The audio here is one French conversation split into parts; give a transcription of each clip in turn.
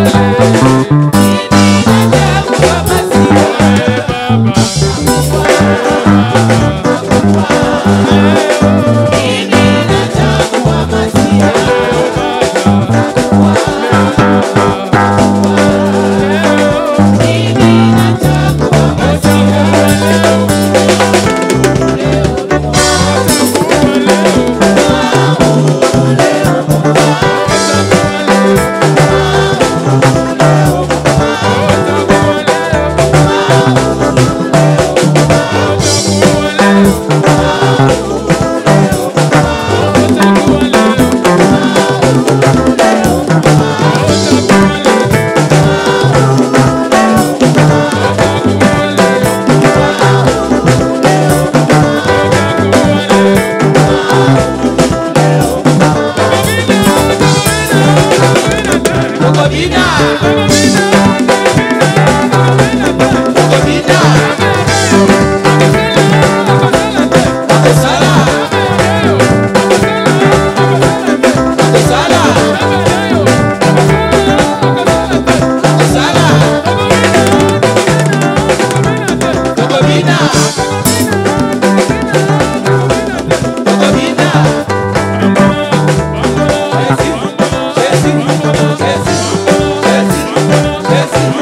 Yes.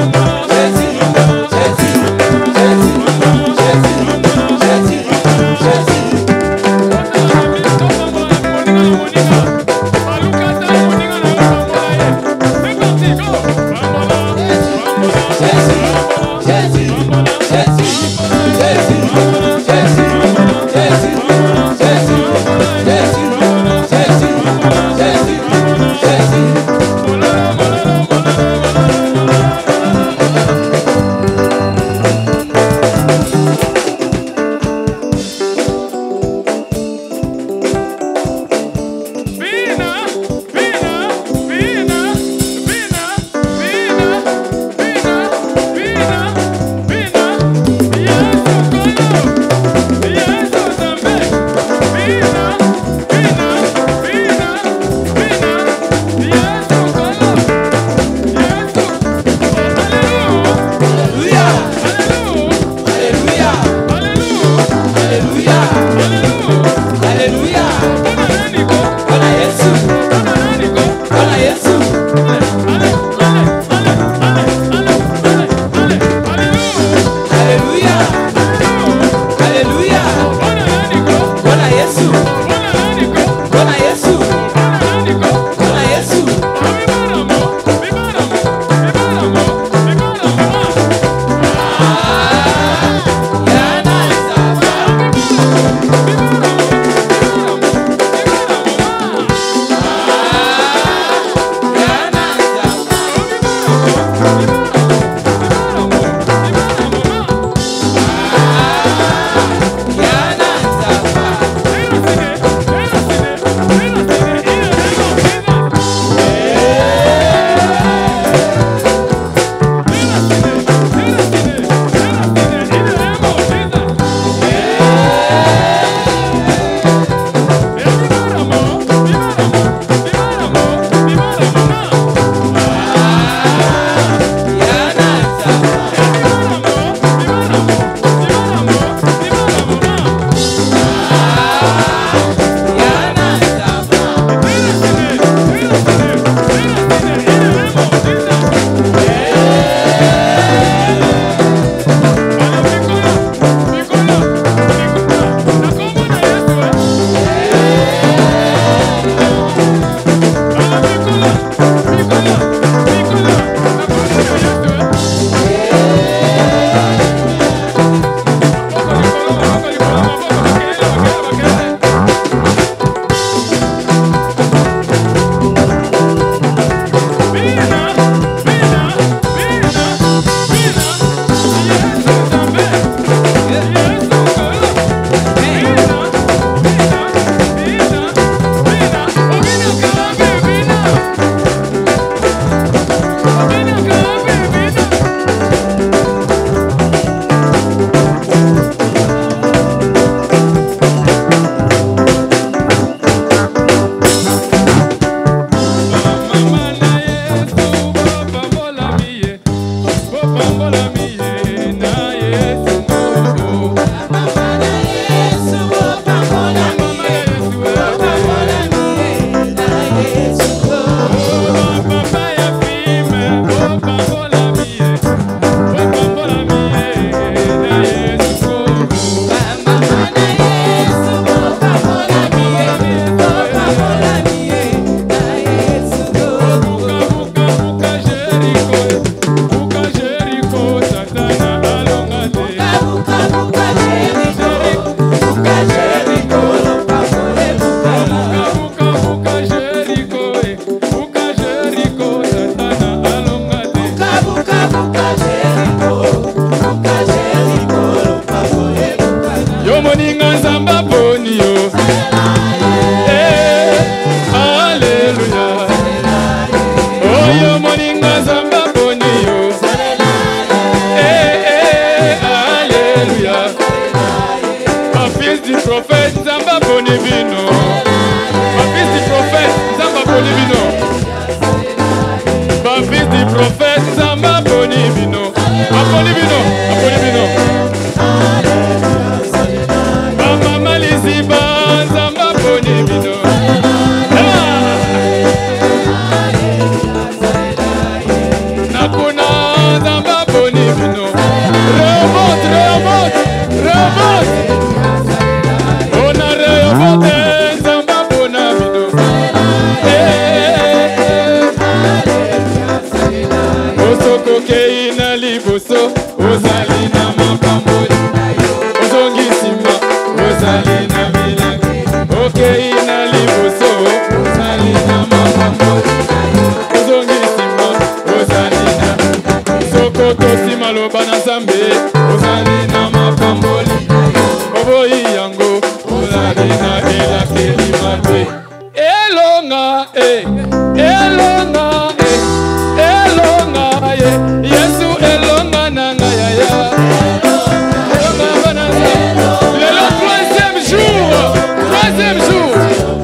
okei na liboso ozali na makambo ozongi nsima ozali na milangi okei na liboso ozali na makambo ozongi nsima ozali na soko tosima loba na Nzambe ozali na makambo oboyi yango ozali na elakeli mabe elonga elonga elonga Yesu elonga nanga yaya elonga bana le troisième jour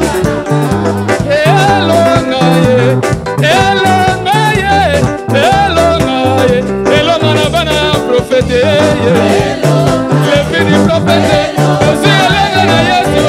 elonga elonga na bana prophète le fini prophète aussi elonga na Yesu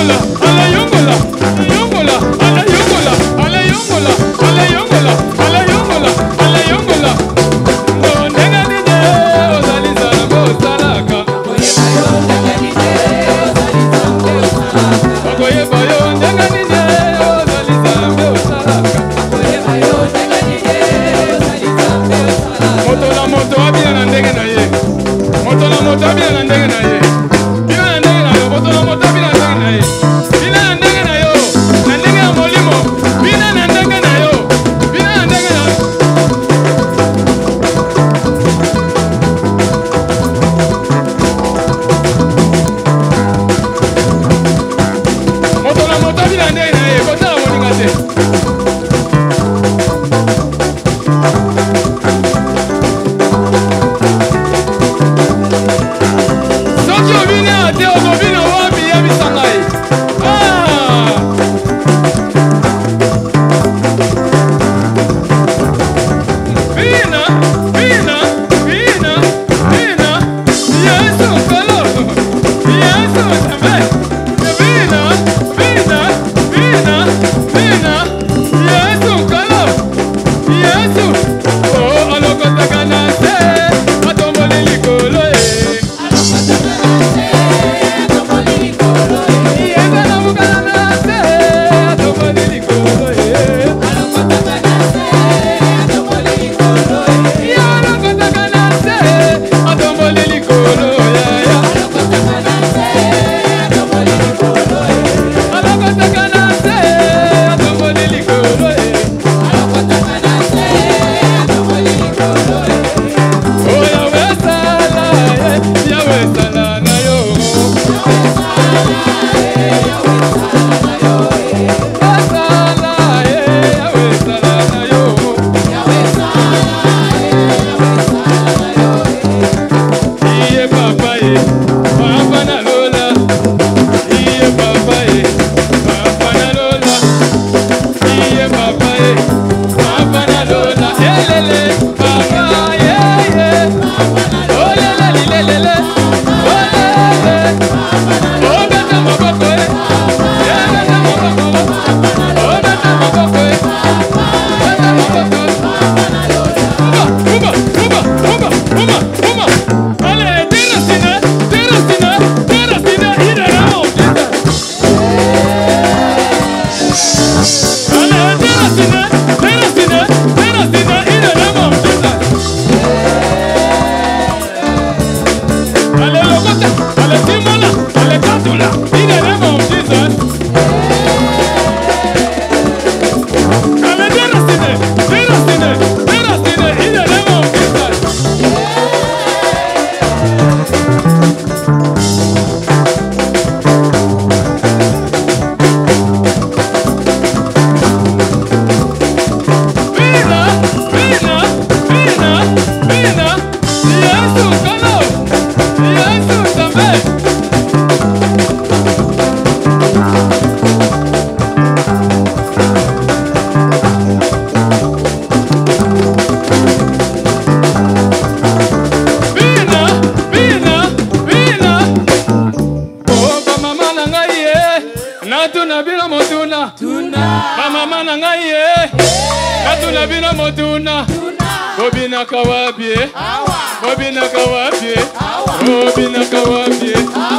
Bobina kawabie, Bobina kawabie, Bobina kawabie,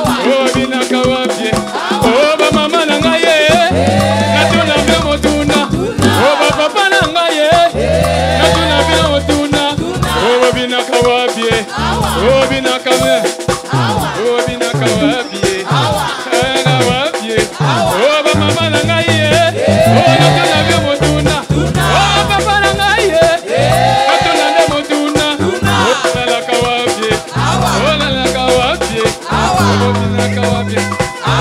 Bobina kawabie. Oh ba mama nangaye, natuna bila motuna. Oh ba papa nangaye, natuna bila motuna. Oh Bobina kawabie, Bobina kawabie, Bobina kawabie, kawabie. Oh ba mama nangaye, oh natuna bila motuna. Oh papa nangaye. Kawabie,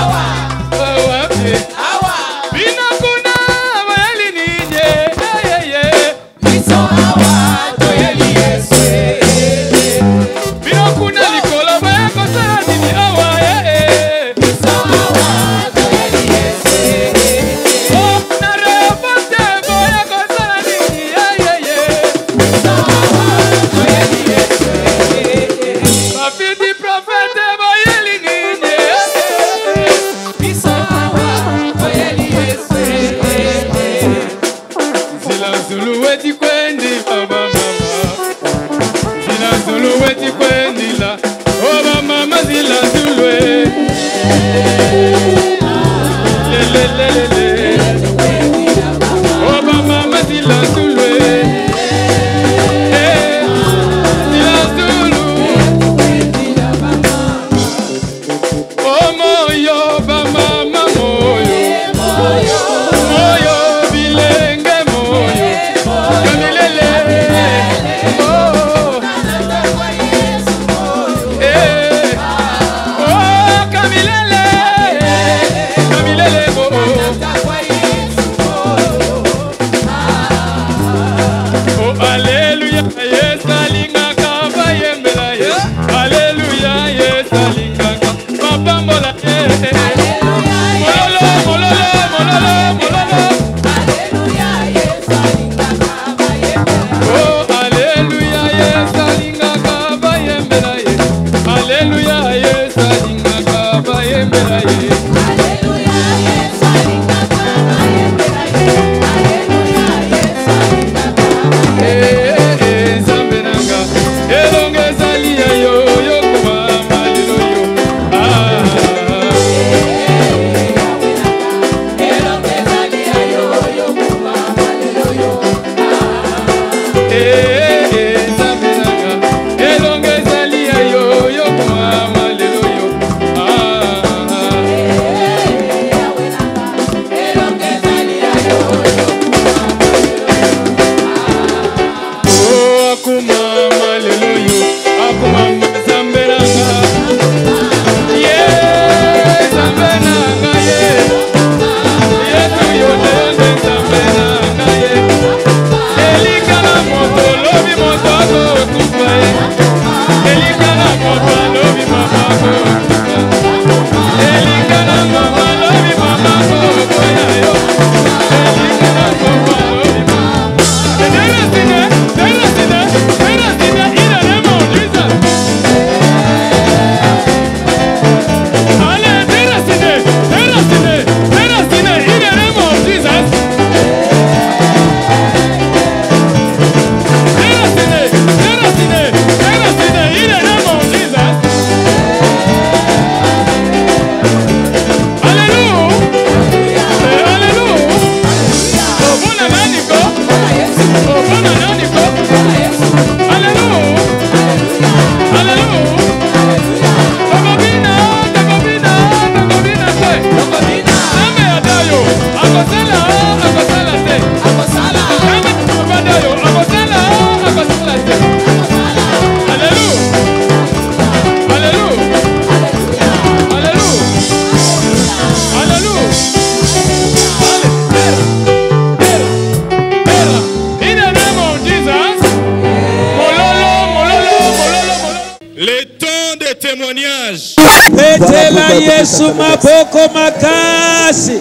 témoignage. Petela Yesu maboko makasi.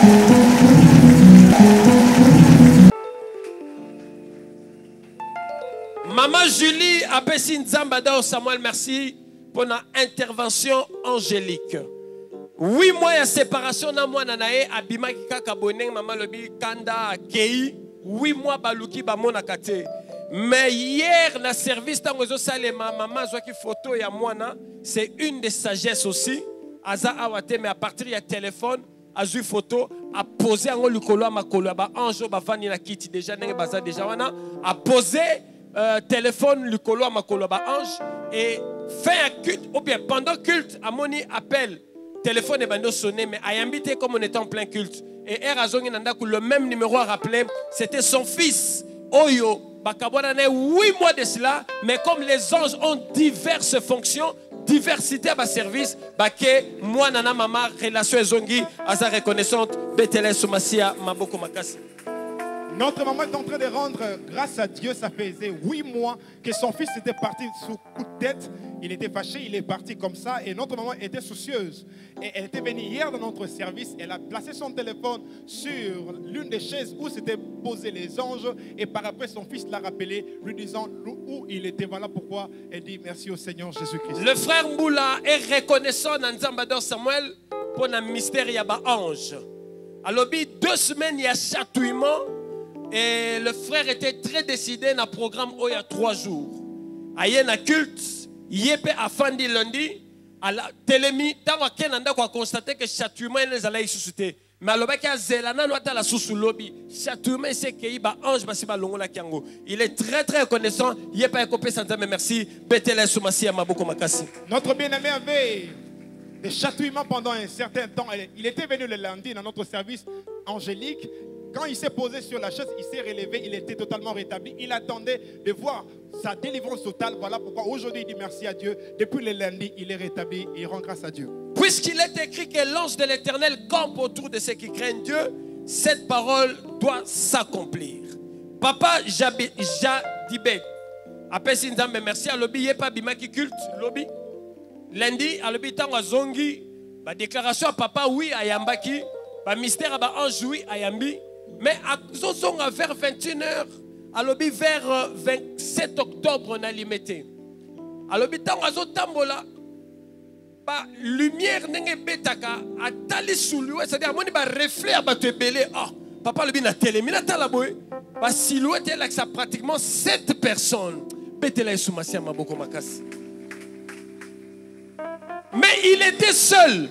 Maman Julie Abessin Zambada Samuel, merci pour la intervention angélique. 8 mois de séparation na moi nanae abima kaka boneng maman lobi kanda kei 8 mois baluki ba mona kate. Mais hier na service tango zo salema maman zo ki photo ya mwana, c'est une des sagesses aussi. Aza awate mais à partir ya téléphone azu photo a posé en likolo makolo ba anjo ba fani na kiti déjà nenge baza déjà wana a posé téléphone likolo makolo ba ange et fait un culte ou bien pendant culte amoni appel téléphone est bando sonné mais a invité comme on était en plein culte et Erazongi Nandaku le même numéro à rappeler c'était son fils Oyo Bakabwana 8 mois de cela mais comme les anges ont diverses fonctions diversité à ma service baké moi nana mama relation ezongi asa reconnaissante Bethel Soumassia Maboko Makasi. Notre maman est en train de rendre grâce à Dieu. Ça faisait 8 mois que son fils était parti sous coup de tête. Il était fâché, il est parti comme ça. Et notre maman était soucieuse. Et elle était venue hier dans notre service. Elle a placé son téléphone sur l'une des chaises où s'étaient posés les anges. Et par après, son fils l'a rappelé, lui disant où il était. Voilà pourquoi elle dit merci au Seigneur Jésus-Christ. Le frère Mboula est reconnaissant dans Nzambador Samuel pour un mystère yaba ange. Alors, 2 semaines, il y a chatouillement. Et le frère était très décidé dans le programme il y a 3 jours. Il y a un culte, il y a un lundi, à la télémi, tant qu'on a constaté que châtiment est allé susciter. Mais alobaki azelana no atala susu lobi. Chatouement c'est que ba ange basi ba longola kiango. Il est très très reconnaissant. Yepa ekopé santa merci. Betele sumasi maboko makasi. Notre bien-aimé avait des chatouillements pendant un certain temps. Il était venu le lundi dans notre service angélique. Quand il s'est posé sur la chaise, il s'est relevé, il était totalement rétabli. Il attendait de voir sa délivrance totale. Voilà pourquoi aujourd'hui il dit merci à Dieu. Depuis le lundi, il est rétabli et il rend grâce à Dieu. Puisqu'il est écrit que l'ange de l'Éternel campe autour de ceux qui craignent Dieu, cette parole doit s'accomplir. Papa Jadibé, après Sinzambe, merci à l'obi, pas bimaki culte, l'obi. Lundi, à l'obi, tango zongi, la déclaration à papa, oui, à Yambaki, le mystère à ange, oui, à Yambi. Mais à Zozonga vers 21h, à l'obi, vers 27 octobre, on a limité. À l'obi, tango à Zotambola, lumière n'est betaka a tali silhouette, c'est-à-dire moni ba reflet à te belé. Ah, papa le bin a télé, mina tala boy. Ba silhouette là que ça pratiquement 7 personnes. Betela soumasia maboko makasi. Mais il était seul.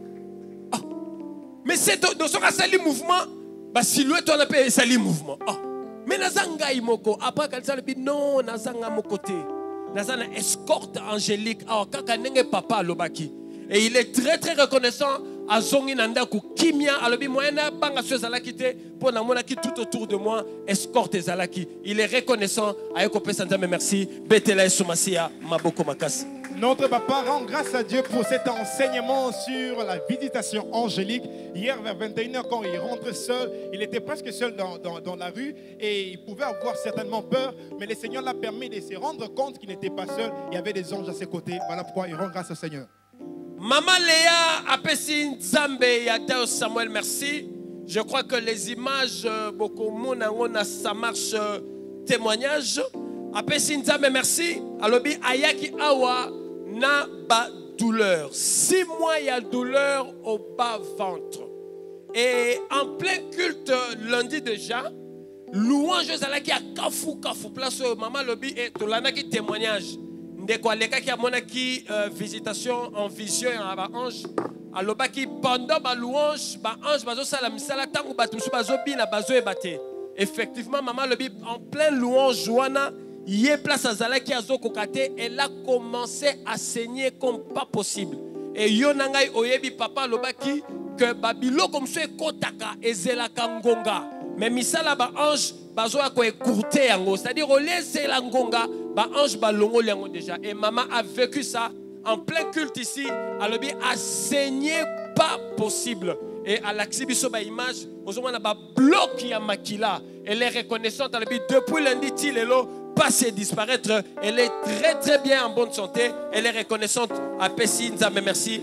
Ah. Mais c'est dans son sali mouvement, ba silhouette on appelle sali mouvement. Ah. Mais nazanga imoko après quand ça le bin non nazanga mon côté. Nazana escorte angélique papa lobaki et il est très très reconnaissant à zongi nandaku kimia alobi moyena banga so zalaki te pour na monaki tout autour de moi escorte zalaki. Il est reconnaissant à ekope santa merci betela somasia maboko makasi. Notre papa rend grâce à Dieu pour cet enseignement sur la visitation angélique. Hier vers 21h quand il rentre seul, il était presque seul dans la rue et il pouvait avoir certainement peur, mais le Seigneur l'a permis de se rendre compte qu'il n'était pas seul. Il y avait des anges à ses côtés. Voilà pourquoi il rend grâce au Seigneur. Maman Léa Apessi Nzambe Yadao Samuel, merci. Je crois que les images, beaucoup de ça marche témoignage. Apessi Nzambe, merci. Alobi Ayaki Awa na ba douleur. 6 mois, il y a douleur au bas-ventre. Et en plein culte, lundi déjà, louange Zalaki a Kafou, place Maman Lobi et Tolanaki témoignage. Ndeko aleka ki amona ki visitation en vision en ba ange. Aloba ki pendant ba louange, ba ange bazo sala misala tangu batu bazo bina bazo ebate. Effectivement, Maman Lobi en plein louange Joana, yé place à Zalaki azo kokate, elle a commencé à saigner comme pas possible. Et yonangai oyebi papa lobaki que babilo comme ce kotaka ezela kangonga. Mais misala ba ange bazo ko écourter yango, c'est-à-dire au laisser la ngonga, ba ange ba longo yango déjà. Et maman a vécu ça en plein culte ici, alobi a saigné pas possible. Et à l'exhibition ba image, ozomana ba bloc ya makila. Elle est reconnaissante alobi depuis lundi tilelo passer disparaître, elle est très très bien en bonne santé, elle est reconnaissante à Pessi Nzambe merci.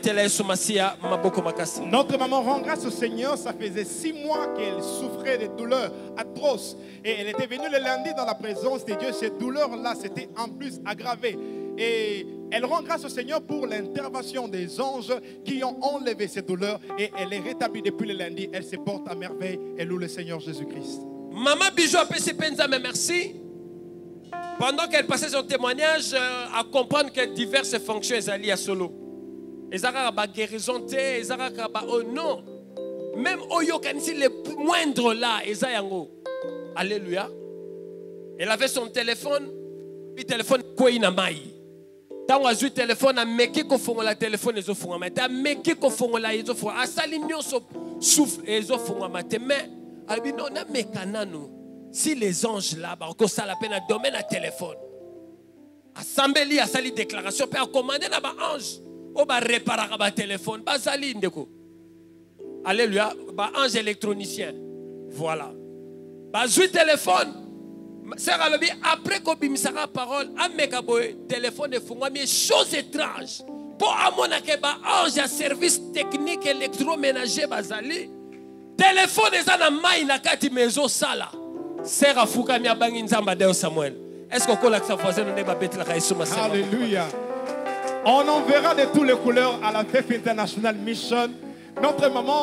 Notre maman rend grâce au Seigneur, ça faisait 6 mois qu'elle souffrait de douleurs atroces et elle était venue le lundi dans la présence de Dieu. Ces douleurs-là s'étaient en plus aggravées et elle rend grâce au Seigneur pour l'intervention des anges qui ont enlevé ces douleurs et elle est rétablie depuis le lundi. Elle se porte à merveille et loue le Seigneur Jésus-Christ. Maman Bijou a Pessi Nzambe merci. Pendant qu'elle passait son témoignage, à comprendre que diverses fonctions sont liées à solo. Ezara guérison, ezara oh non. Même oyokanisi les moindres là, ezayango. Alléluia. Elle avait son téléphone, puis téléphone quoi inamai. Tant azu téléphone a meki ko fongola téléphone ezofunga mata meki ko fongola ezofunga asali nyonso souffle ezofunga mata mais albino na mekanano. Si les anges là, que ça la peine à domaine à téléphone. Assembly a sali déclaration, puis à commander na ba ange. O ba réparer ba téléphone, ba sali ndeko. Alléluia, ba ange électronicien. Voilà. Ba zui téléphone. Sœur Alobi après ko bimisaka parole, ameka boy téléphone efungwa mais chose étrange. Pour amona ke ba ange à service technique électroménager bazali. Téléphone ezana mai na kati mezo sala. Sœur Afuka mi abangi nzamba Deo Samuel. Est-ce qu'on colle avec sa voisine on est ba betla kaisuma sema. Alléluia. On enverra de toutes les couleurs à la FEF International Mission. Notre maman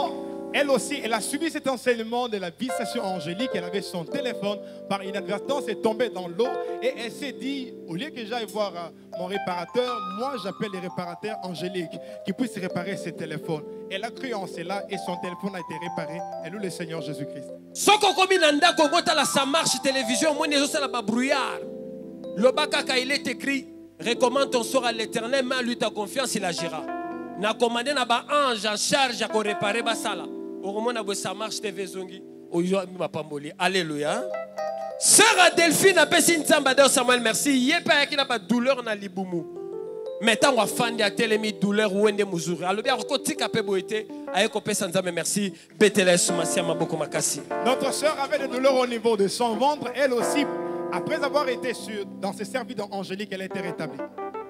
Elle aussi, elle a suivi cet enseignement de la visitation angélique. Elle avait son téléphone. Par inadvertance, elle est tombée dans l'eau. Et elle s'est dit, au lieu que j'aille voir mon réparateur, moi j'appelle les réparateurs angéliques qui puissent réparer ses téléphones. Elle a cru en cela et son téléphone a été réparé. Elle loue le Seigneur Jésus-Christ. Ça marche télévision, moi je la brouillard. Le bakaka il est écrit, recommande ton sort à l'Éternel, mais lui ta confiance il agira. Na commandé na ba ange en charge à réparer ba sala. Au moment où ça marche TV zongi, alléluia. Sœur Adelphine a passé une samba Samuel merci. Yé pas qui n'a pas douleur na libumu. Maintenant on va faire des télémi douleur ou ende muzuri. Alors bien côté capé boité avec opé sanzame merci. Betela sumasia maboko makasi. Notre sœur avait des douleurs au niveau de son ventre. Elle aussi, après avoir été dans ses services angéliques, elle a été rétablie.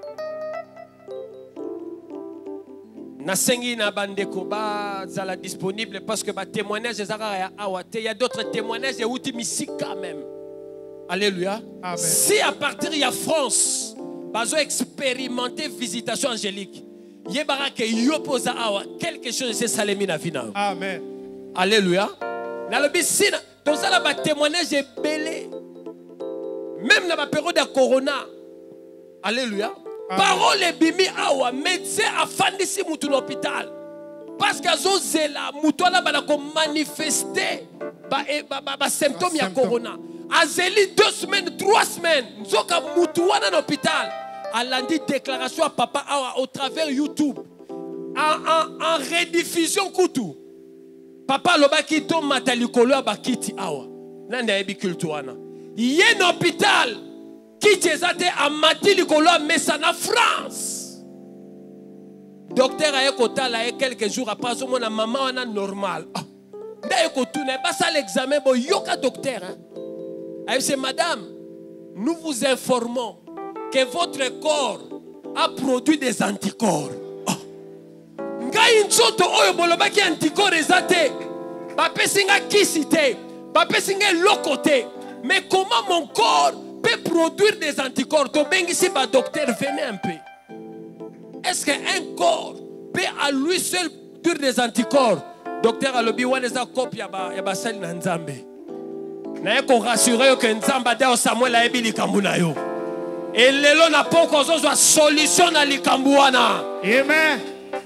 Nasengi na bandeko ba zala disponible parce que ba témoignage ya awate il y a d'autres témoignages et outi misika même. Alléluia. Amen. Si à partir de France bazo expérimenter visitation angélique yebara ke yopoza awa quelque chose c'est salemi na vina. Amen. Alléluia. Na le bisina donc ça la ba témoignage est belé même dans la période de corona. Alléluia. Parole bimi awa médecin a fandisi mutu l'hôpital parce que zo zela mutu ala bana ko manifester ba symptômes ya corona azeli 2 semaines 3 semaines nzoka mutu wana l'hôpital alandi déclaration à papa awa au travers YouTube en rediffusion kutu papa lobaki to matalikolo abakiti awa nanda yebi culture wana yé l'hôpital qui t'exate à Mathilde Kolo Messa na France. Docteur a écouté là quelques jours après son mon maman on a normal. D'ailleurs tout n'est pas ça l'examen bon yoka docteur. Elle dit madame, nous vous informons que votre corps a produit des anticorps. Ngai nzoto oyo boloba ki anticorps ezate. Ba pesinga kisite, ba pesinga lokote. Mais comment mon corps peut produire des anticorps? Si le docteur venait un peu. Est-ce qu'un corps peut à lui seul produire des anticorps? Docteur a lobby wana za copie ya ba sali na nzambe. Na yeko rassurer que nzamba deo Samuel a ebi likambu na yo. Et lelo na poko zo solution na likambu wana. Amen.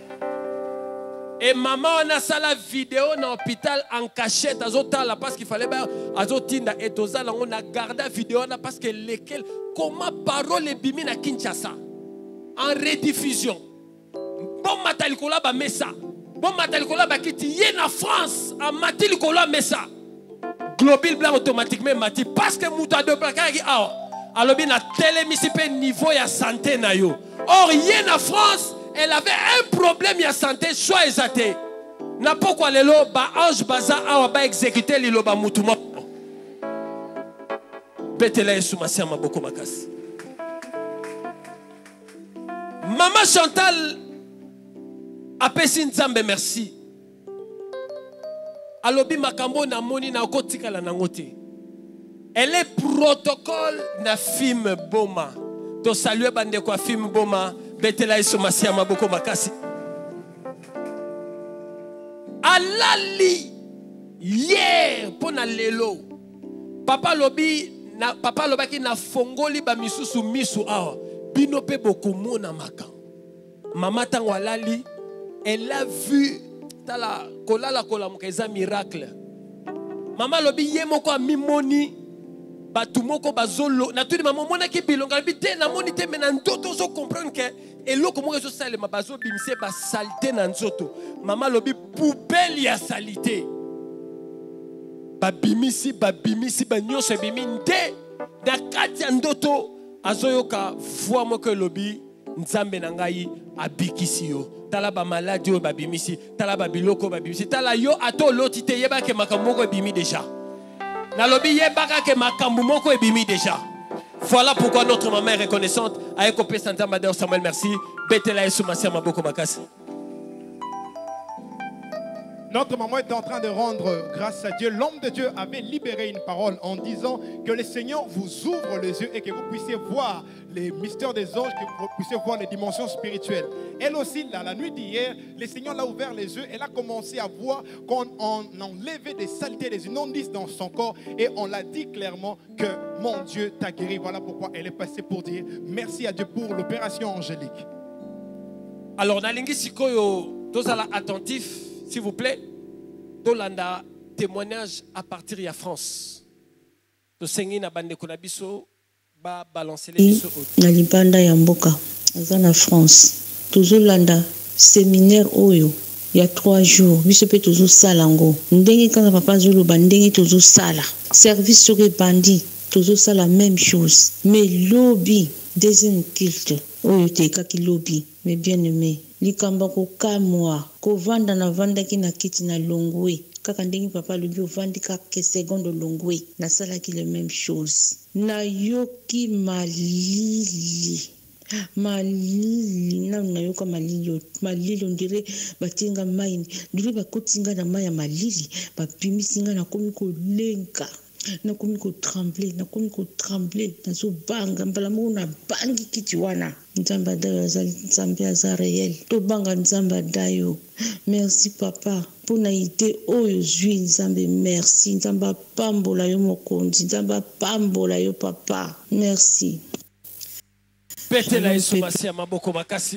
Et maman on a ça la vidéo dans l'hôpital en cachette azotala parce qu'il fallait bien azotinda et tozala on a gardé la vidéo là parce que lesquels comment parole et bimi na Kinshasa en rediffusion bon matalikola ba messa bon matalikola ba kiti yé na France en matalikola messa global blanc automatiquement mati parce que muta de blanc qui alors bien na télémisipe niveau ya santé na yo or yé na France elle avait un problème de santé, soit exaté. N'a pas quoi le lo ba ange baza awa ba exécuter li lo ba mutuma. Betela Yesu masia maboko makasi. Maman Chantal a pesi nzambe merci. Alobi makambo na moni na kotika la nangote. Elle est protocole na film Boma. To saluer bande kwa film Boma. Betela Yesu masia maboko makasi. Alali hier pona lelo. Papa lobaki na fongoli ba misusu misu awa. Bino pe boko mona maka. Mama tango alali, elle a vu tala kolala kolamukeza miracle. Mama lobi ye moko amimoni batu moko bazolo na tudi maman mona ki bilonga bité na moni te mena ndoto zo comprendre que eloko moko zo sale ma bazo bimse ba saleté na nzoto. Mama lobi poubelle ya salité. Babimisi ba nyonso bimi nde na kati ya ndoto azoyoka voix moko lobi nzambe na ngai abikisi yo. Tala ba maladie o babimisi, tala ba biloko babimisi, tala yo ato loti te yeba ke makambo moko bimi déjà. Na lobi yebaka ke makambo moko ebimi déjà. Voilà pourquoi notre maman est reconnaissante. Avec Opé Santa Madère Samuel merci. Betela Yesu masia maboko makasi. Notre maman était en train de rendre grâce à Dieu. L'homme de Dieu avait libéré une parole en disant que le Seigneur vous ouvre les yeux et que vous puissiez voir les mystères des anges, que vous puissiez voir les dimensions spirituelles. Elle aussi, la nuit d'hier, le Seigneur l'a ouvert les yeux. Elle a commencé à voir qu'on enlevait des saletés, des immondices dans son corps et on l'a dit clairement que mon Dieu t'a guéri. Voilà pourquoi elle est passée pour dire merci à Dieu pour l'opération angélique. Alors, nalingi sikoyo, tozala attentif, s'il vous plaît. Dolanda témoignage à partir de la France. To sengi na bande konabiso ba balancer les biso. Na libanda ya mboka, aza na France. Tozolanda séminaire oyo ya 3 jours. Biso pe tozo salango. Ndenge kanga papa zolo bandenge tozo sala. Service sur bandi, tozo sala même chose. Mais lobby deuxième culte. Oyo te kaki lobby. Mais bien aimé, likamba ko kamwa, ko vanda na vanda ki na kiti na longwe. Kaka ndenge papa lobi ovandi kaka seconde longwe. Na sala ki le même chose. Na yoki malili. Malili na yoka malili on dirait batinga maini. Ndure bakotinga na maya malili, bapimisinga na komi ko lenka. Na komi ko trembler, na so banga mbala mo na bangi kiti wana. Nzamba dayo nzambe aza réel. To banga nzamba dayo. Merci papa pour na idée oyo zui nzambe merci. Nzamba pambola yo mokonzi, nzamba pambola yo papa. Merci. Pete la Yesu masi ya maboko makasi.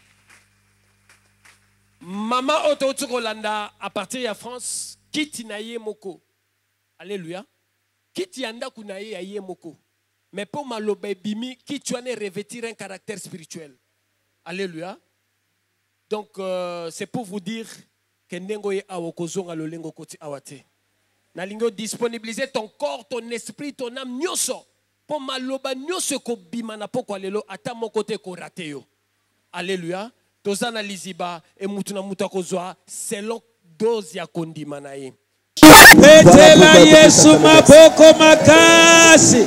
Mama oto Kolanda à partir de France, kiti na ye moko. Alléluia. Kiti anda kunaye ya ye moko. Mais pour maloba bimi, kiti ane revêtir un caractère spirituel. Alléluia. Donc c'est pour vous dire que ndengo ye awokozonga lolengo koti awate. Na lingo disponibiliser ton corps, ton esprit, ton âme nyoso. Pour maloba nyoso ko bima na poko alelo ata mon côté ko raté yo. Alléluia. Tozana liziba e mutuna mutakozwa selon dose ya kondima na ye. Petela Yesu maboko makasi.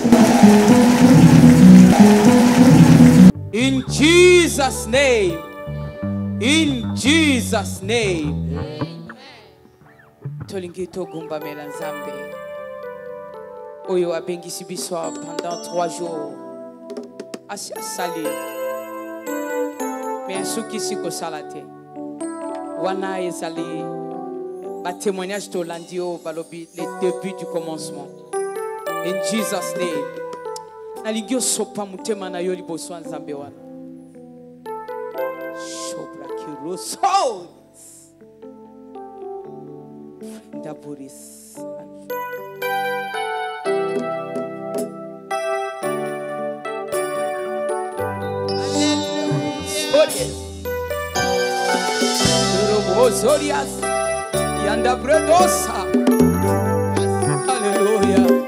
In Jesus' name. In Jesus' name. Tolingi togumba melanzambe. Oyo abengisi biso pendant 3 jours. Asi asali. Mais suki siko salate. Wana ezali ba témoignage to landio balobi les débuts du commencement. In Jesus' name. Naligio sopa mutema na yo liboso nzambe wana. Shobra kiroso. Ndaburis. Zorias yanda bredosa. Hallelujah.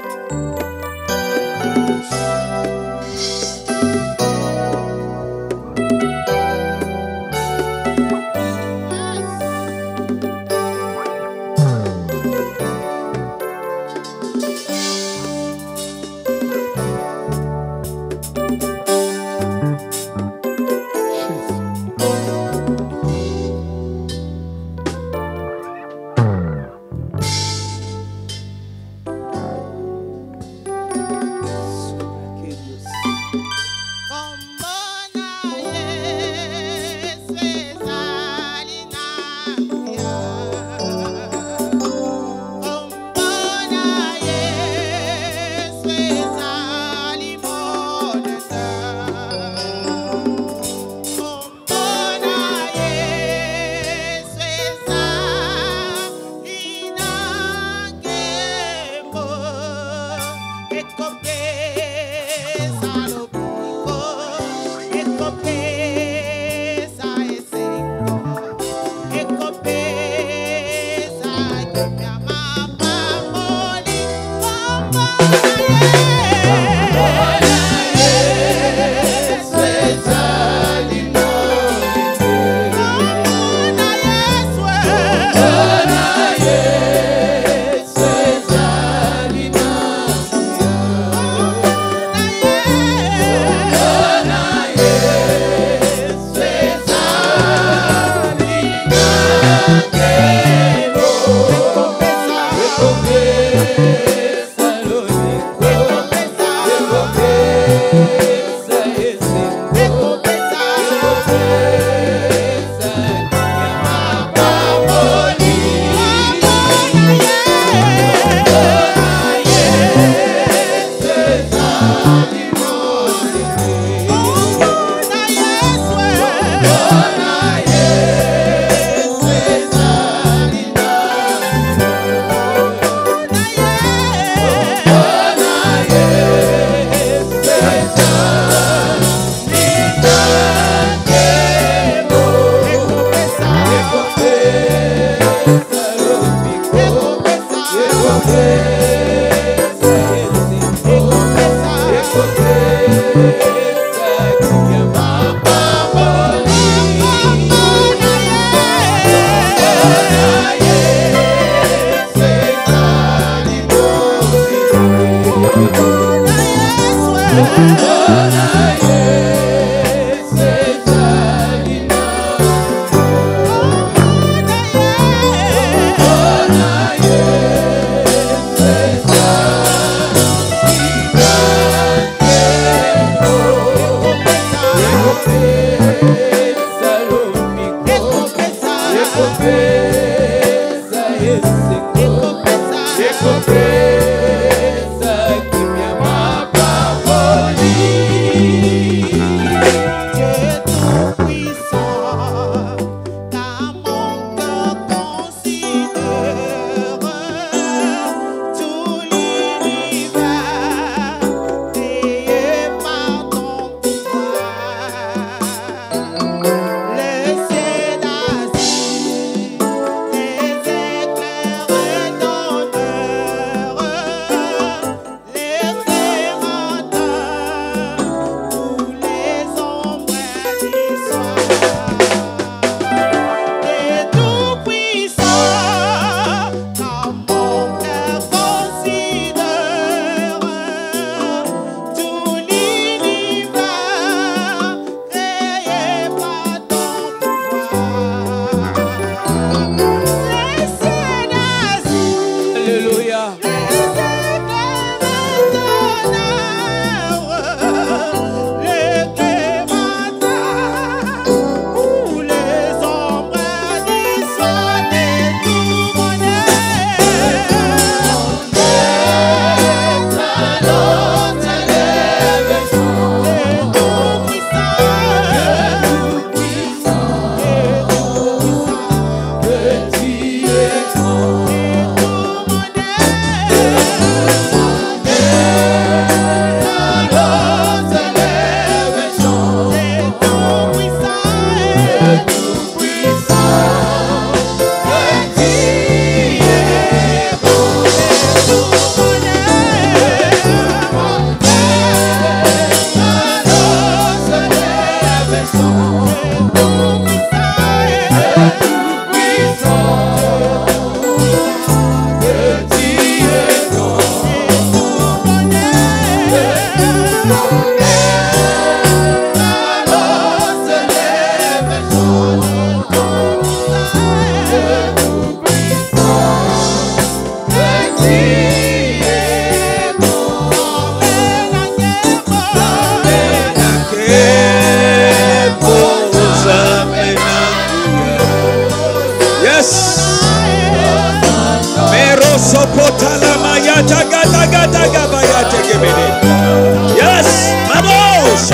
Yes, vamos.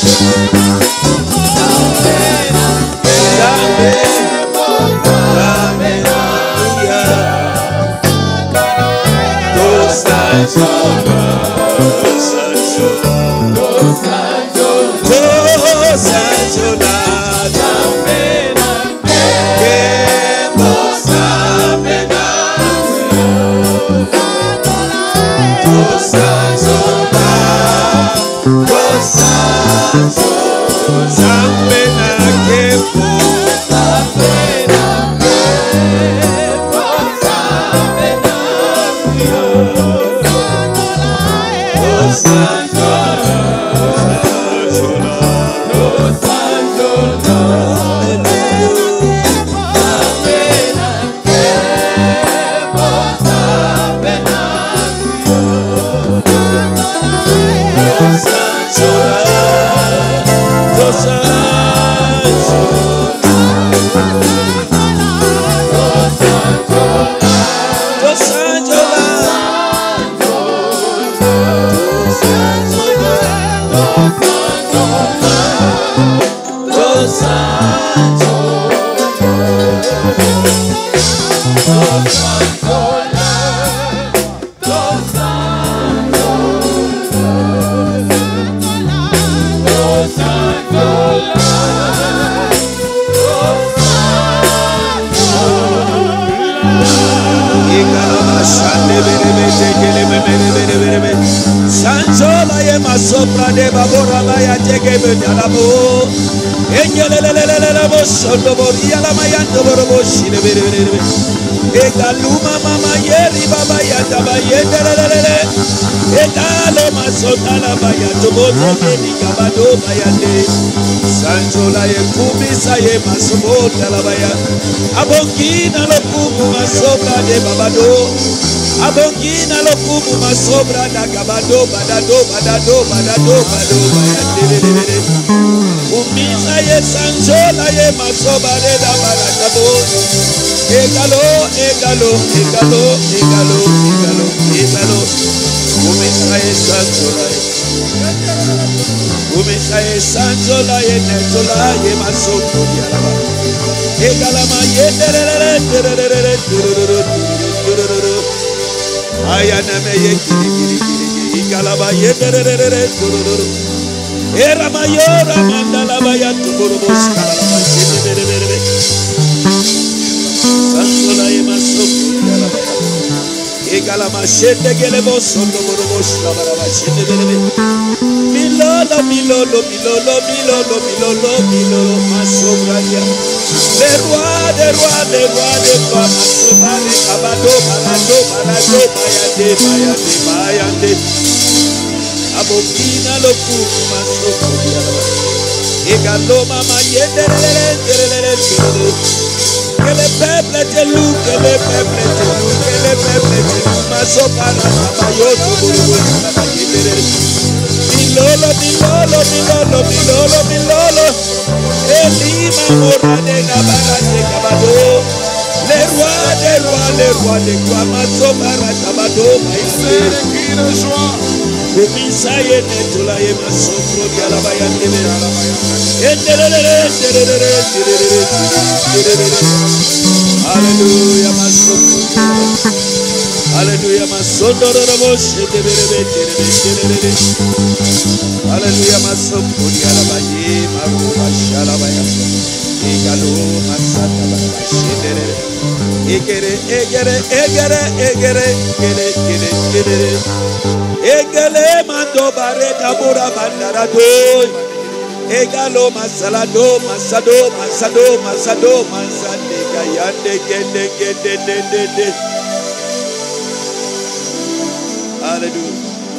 Abongina lokumu masobra de babado. Abongina lokumu masobra da gabado badado badado badado badado bayande. Umisa ye sanjola ye masobra de da baratabo. Egalo egalo egalo egalo egalo egalo. Umisa ye sanjola. Umisa ye sanjola ye netola ye masobra de alaba. Egalama yenderere ayana me yekiri igalaba yenderere era mayora mandala bayatu borobos kalaba yenderere sansola yemaso kalaba egalama shende gelebo sondo borobos kalaba yenderere milolo milolo milolo milolo milolo milolo masobraya. Les rois, les rois, les rois, les rois, Masobane, Kabado, Balado, Balado, Bayande, Bayande, Bayande. Abokina loku, Masobane. Egalo, Mama, Yenderere. Que le peuple te loue, que le peuple te loue, que le peuple te loue. Masobana, Sabayoto, Borobo, Sabayendere. Milolo, milolo, milolo, milolo, milolo. Elima morane nabarate kabado. Les rois, les rois, les rois, les rois, Masobara kabado. Komisa yene tula ye masopro diala bayandele. Hallelujah, masopro. Hallelujah, masondoro roboche de. Hallelujah, masopro diala baye maruba shala baya. Egalo masata bashedere. Egere. Egele mando bareta bura bandara doy. Egalo masalado masade gayande gende. Hallelujah.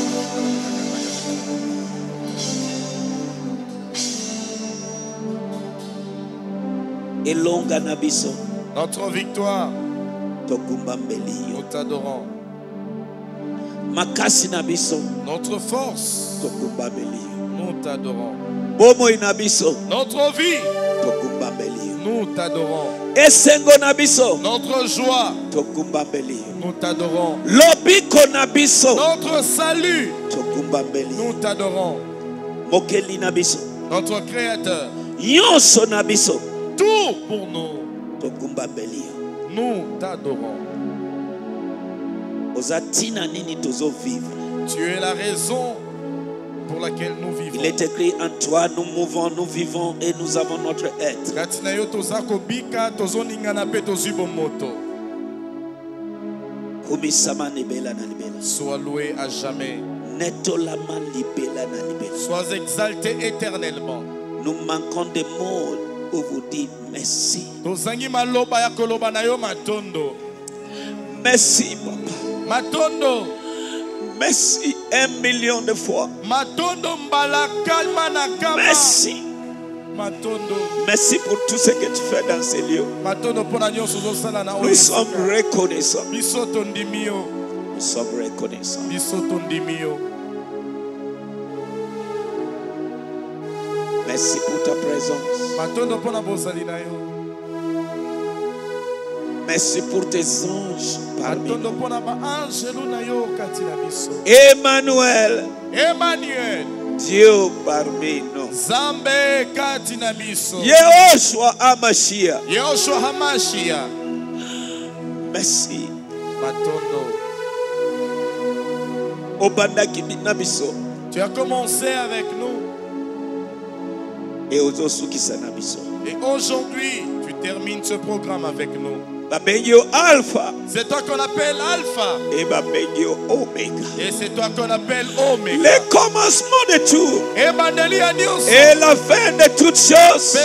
Elonga nabiso. Notre victoire, Tokumbambeli. nous t'adorons. Makasi nabiso. Notre force, Tokumbambeli. nous t'adorons. Bomo inabiso. Notre vie, Tokumbambeli. nous t'adorons. Esengo nabiso. Notre joie, Tokumbambeli. nous t'adorons. Lobiko nabiso. Notre salut, Tokumbambeli. nous t'adorons. Mokeli nabiso. notre Créateur. Nyonso na biso. Tout pour nous. Tokumba belia. Nous t'adorons. Ozatina nini tozo vivre. Tu es la raison pour laquelle nous vivons. Il est écrit en toi, nous mouvons, nous vivons et nous avons notre être. Katinayo tozako bika tozoningana pe tozibo moto. Kumisama libela na libela. Sois loué à jamais. Netolama libela na libela. Sois exalté éternellement. Nous manquons des mots pour vous dire merci. Tozangi maloba ya koloba na yo matondo. Merci papa. Matondo. Merci 1 million de fois. Matondo mbala kalma na kama. Merci. Matondo. Merci pour tout ce que tu fais dans ces lieux. Matondo pona nyonso zosala na Nous sommes reconnaissants. Biso tondimio. Nous sommes reconnaissants. Biso tondimio. Merci pour ta présence. Matondo pona bozali na yo. Merci pour tes anges parmi nous. Emmanuel. Emmanuel. Dieu parmi nous. Zambe katina biso. Yehoshua Hamashia. Yehoshua Hamashia. Merci. Matondo. Obandaki bina biso. Tu as commencé avec nous. Et ozosukisa na biso. Et aujourd'hui, tu termines ce programme avec nous. Alpha. C'est toi qu'on appelle Alpha. Et Omega. Et c'est toi qu'on appelle Omega. Le commencement de tout. Et la fin de toutes choses.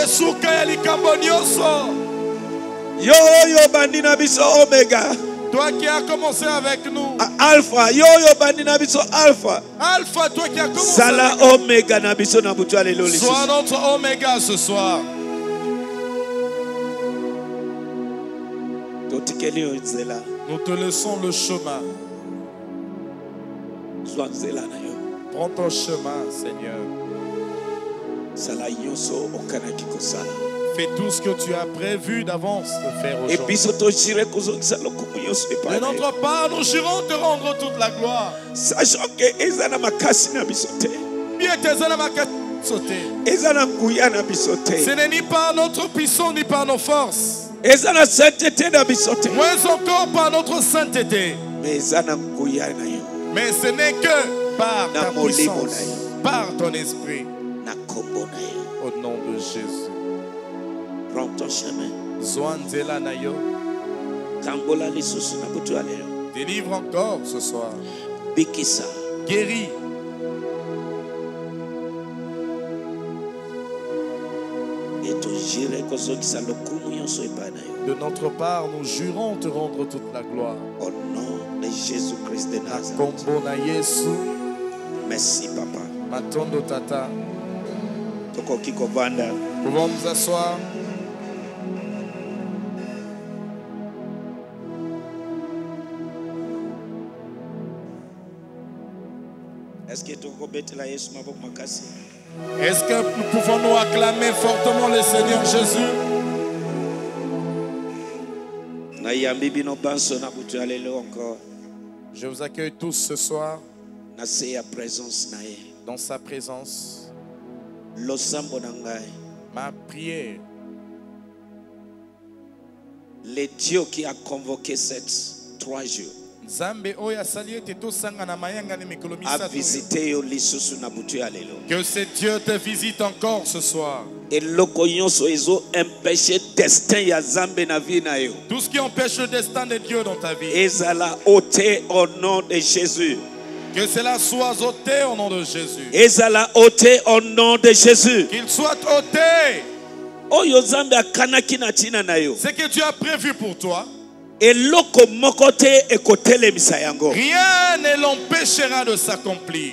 Yo bandina biso Omega. Toi qui as commencé avec nous. Alpha. Yo bandina biso Alpha. Alpha, toi qui as commencé. Sala Omega na biso na butu alelo. Sois notre Omega ce soir. Nous te laissons le chemin. Prends ton chemin, Seigneur. Fais tout ce que tu as prévu d'avance de faire aujourd'hui. De notre part, nous jurons te rendre toute la gloire. Sachant que ce n'est ni par notre puissance ni par nos forces. Moins encore par notre sainteté. Mais ce n'est que par ta puissance, par ton esprit. Au nom de Jésus. Prends ton chemin. Délivre encore ce soir. Bikisa. Guéris. De notre part, nous jurons te rendre toute la gloire. Au nom de Jésus-Christ de Nazareth. Merci, papa. Matondo tata. Pouvons nous asseoir. Est-ce que nous pouvons nous acclamer fortement le Seigneur Jésus? Je vous accueille tous ce soir dans sa présence. Ma prière, le Dieu qui a convoqué ces 3 jours a visité que ce Dieu te visite encore ce soir. Et empêché destin ya Zambe na vie na yo. Tout ce qui empêche le destin de Dieu dans ta vie. Ezala ôté au nom de Jésus. Que cela soit ôté au nom de Jésus. Ezala ôté au nom de Jésus. Qu'il soit ôté. Oyo Zambe akanaki na tina na yo. Ce que Dieu a prévu pour toi. Rien ne l'empêchera de s'accomplir.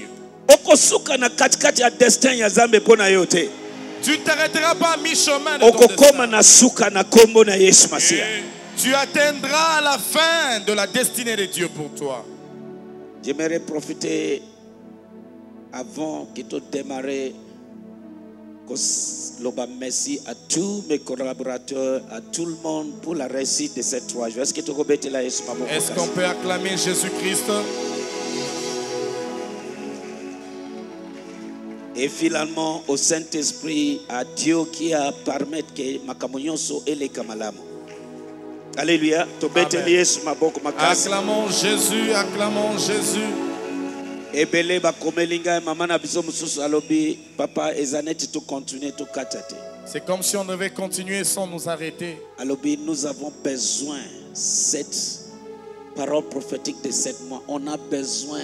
Tu ne t'arrêteras pas à mi-chemin de ton destin. Tu atteindras la fin de la destinée de Dieu pour toi. J'aimerais profiter avant que tu démarres. Merci à tous mes collaborateurs, à tout le monde pour la réussite de ces 3 jours. Est-ce qu'on peut acclamer Jésus-Christ? Et finalement, au Saint-Esprit, à Dieu qui a permis que Makamonyoso et les Kamalamo. Alléluia. Acclamons Jésus, acclamons Jésus. Ebele ba komelinga mama na biso mususu alobi papa ezaneti to continuer to katate. C'est comme si on devait continuer sans nous arrêter. Alobi, nous avons besoin cette parole prophétique de 7 mois. On a besoin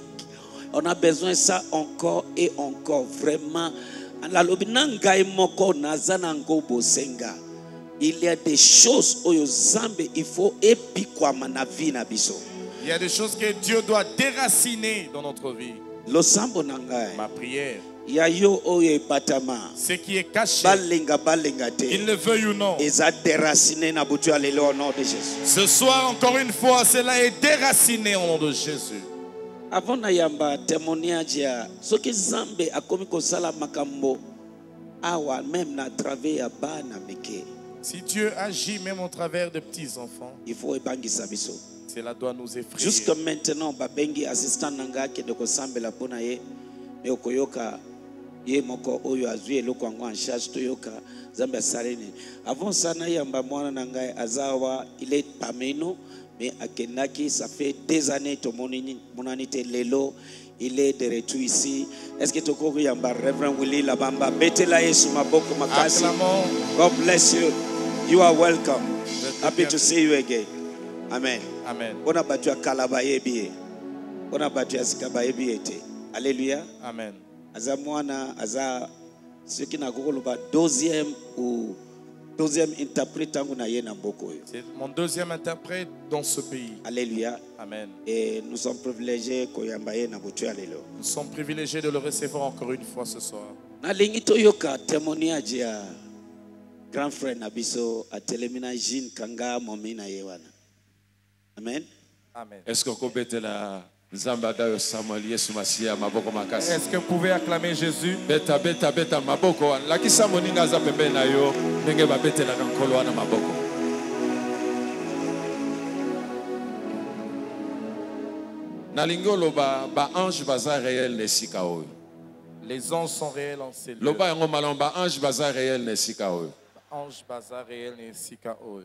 ça encore et encore vraiment. Alobi nangai moko nazanango bosenga. Il y a des choses oyo zambe il faut epikwa na vie na biso. Il y a des choses que Dieu doit déraciner dans notre vie. Ma prière. Ce qui est caché, qu'il le veuille ou non. Ce soir, encore une fois, cela est déraciné au nom de Jésus. Avant d'ayamba témoignage, ce que Zambe a commis au salamakambo, awa même na travers ya bana meke. Si Dieu agit même au travers de petits enfants, il faut ebangi sabiso. Cela doit nous effrayer. Jusqu'à maintenant, babengi assistant nanga ke de kosambela pona ye, me okoyoka ye moko oyo azui eloko ngo en charge toyoka Zambe salene. Avant ça na yamba mwana nanga azawa il est pameno mais akenaki ça fait des années to monanité lelo il est de retour ici. Est-ce que toko yamba Reverend Willie Labamba betela Yesu maboko makasi. God bless you. You are welcome. Happy to see you again. Amen. Amen. On a battu à Kalabayebi. On a battu à Sikabayebi. Alléluia. Amen. Azamwana, Aza, ce qui n'a pas deuxième interprète. C'est mon deuxième interprète dans ce pays. Alléluia. Amen. Et nous sommes privilégiés Nous sommes privilégiés de le recevoir encore une fois ce soir. Témoignage grand frère Nabiso a télémina Jean Kanga Momina Yewana. Amen. Amen. Est-ce que vous pouvez la Zambada Samuel Yesu Masia Maboko Makasi? Est-ce que vous pouvez acclamer Jésus? Beta Maboko. La kisa monina za pembe na yo ndenge ba betela kankolo wana Maboko. Na lingolo ba ange bazar réel nesika oyo. Les anges sont réels en ces lieux. Loba yango malomba ange bazar réel nesika oyo. Ange bazar réel nesika oyo.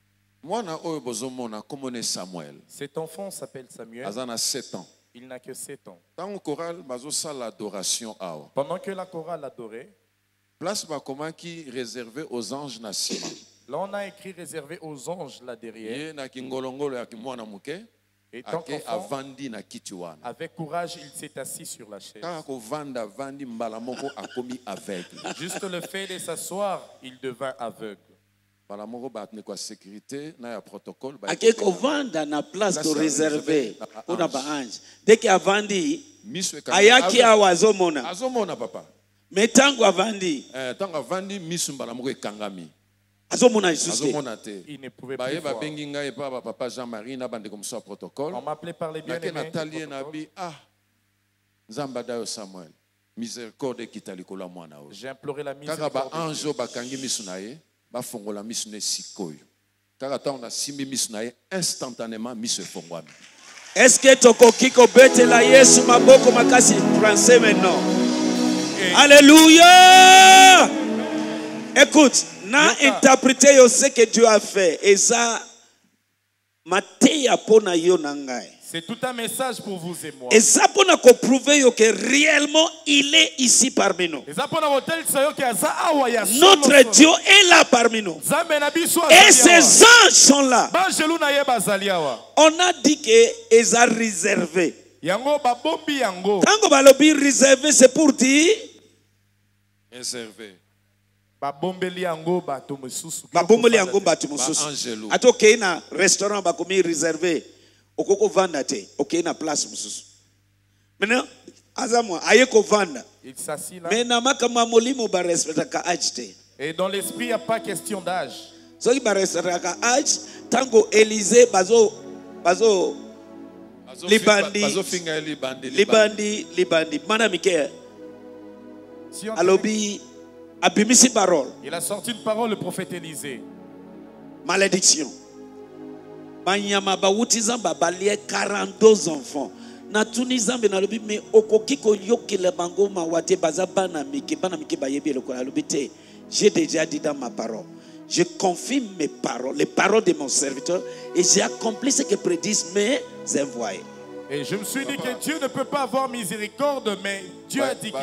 Cet enfant s'appelle Samuel. Il n'a que 7 ans. Pendant que la chorale adorait, là on a écrit réservé aux anges là derrière. Et tant qu'enfant, avec courage, il s'est assis sur la chaise. Juste le fait de s'asseoir, il devint aveugle. Akeko vanda na place to réserver pour na ange. Dès que avandi ayaki awazomona. Azomona papa. Mais tango avandi. Tango avandi misu mbala moko ekangami. Azomona isuske. Il ne pouvait plus voir. Papa Jean-Marie na bande comme ça protocole. On m'appelait par les bien-aimés. Nathalie nabi Zambada Samuel. Miséricorde kitalikolo mwana o. J'ai imploré la miséricorde. Kaka ba anjo bakangi misu na ye. Instantanément est-ce que toko kiko bete la Yesu maboko makasi français maintenant? Alléluia. Écoute, na interpréter ce que Dieu a fait et ça mateya pona yo nangai. C'est tout un message pour vous et moi. Et ça pour nous prouver que réellement il est ici parmi nous. Notre Dieu est là parmi nous. Et ces anges sont là. On a dit que ils ont réservé. Tango balobi réservé, c'est pour dire réservé. Babombeli yango bato mususu. Ato keina restaurant bakomi réservé. Okoko vanda te, ok na place mususu. Maintenant, azamwa ayeko vanda. Il s'assit là. Mais na makama molimo ba respecta ka age te. Et dans l'esprit, il n'y a pas question d'âge. So ki ba respecta ka age, tango Élysée bazo libandi. Mana mike. Alobi abimisi parole. Il a sorti une parole, le prophète Élisée. Malédiction. Banyama bawutiza babalie 42 enfants. natuni zambe na lobi me okoki ko yokela bango mawate bazabana mike bayebi lokola lobi te. J'ai déjà dit dans ma parole. Je confirme mes paroles, les paroles de mon serviteur, et j'ai accompli ce que prédisent mes envoyés. Et je me suis dit que Dieu ne peut pas avoir miséricorde, mais Dieu a dit qu'il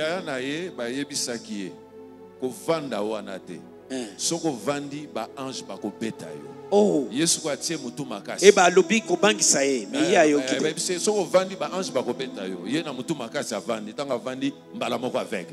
oh. Et bah lobi ko bangisa ye, mais ya yo kide. Soko vandi ba ange ba ko beta yo. Ye na mutu makasi avandi, tanga vandi mbala moko aveugle.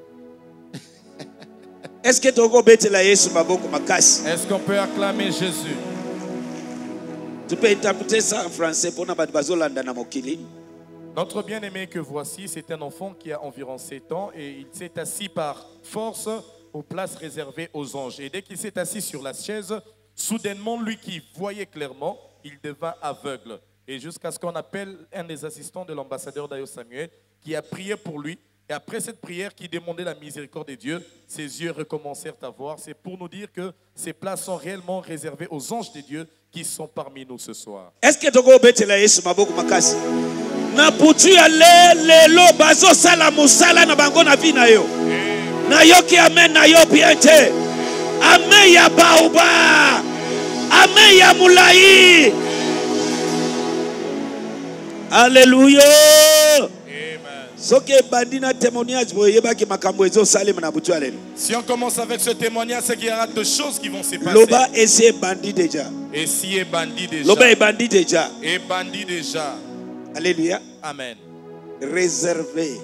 Est-ce que toko betela Yesu maboko makasi? Est-ce qu'on peut acclamer Jésus? Tu peux interpréter ça en français pour na ba bazolanda na mokili. Notre bien-aimé que voici, c'est un enfant qui a environ 7 ans et il s'est assis par force aux places réservées aux anges. Et dès qu'il s'est assis sur la chaise, soudainement, lui qui voyait clairement, il devint aveugle. Et jusqu'à ce qu'on appelle un des assistants de l'ambassadeur d'Ayo Samuel, qui a prié pour lui. Et après cette prière qui demandait la miséricorde de Dieu, ses yeux recommencèrent à voir. C'est pour nous dire que ces places sont réellement réservées aux anges de Dieu qui sont parmi nous ce soir. Est-ce que togo betela Yesu maboko makasi? Na putu ya lelo bazo sala musala na bango na vi na yo. Na yo ki amen na yo biente. Amen ya baoba. Amen ya mulai. Alléluia. Si on commence avec ce témoignage, c'est qu'il y aura deux choses qui vont se passer. Loba est bandit déjà. Et si est bandit déjà. Loba est bandit déjà. Et bandit déjà. Alléluia. Amen. Réservé.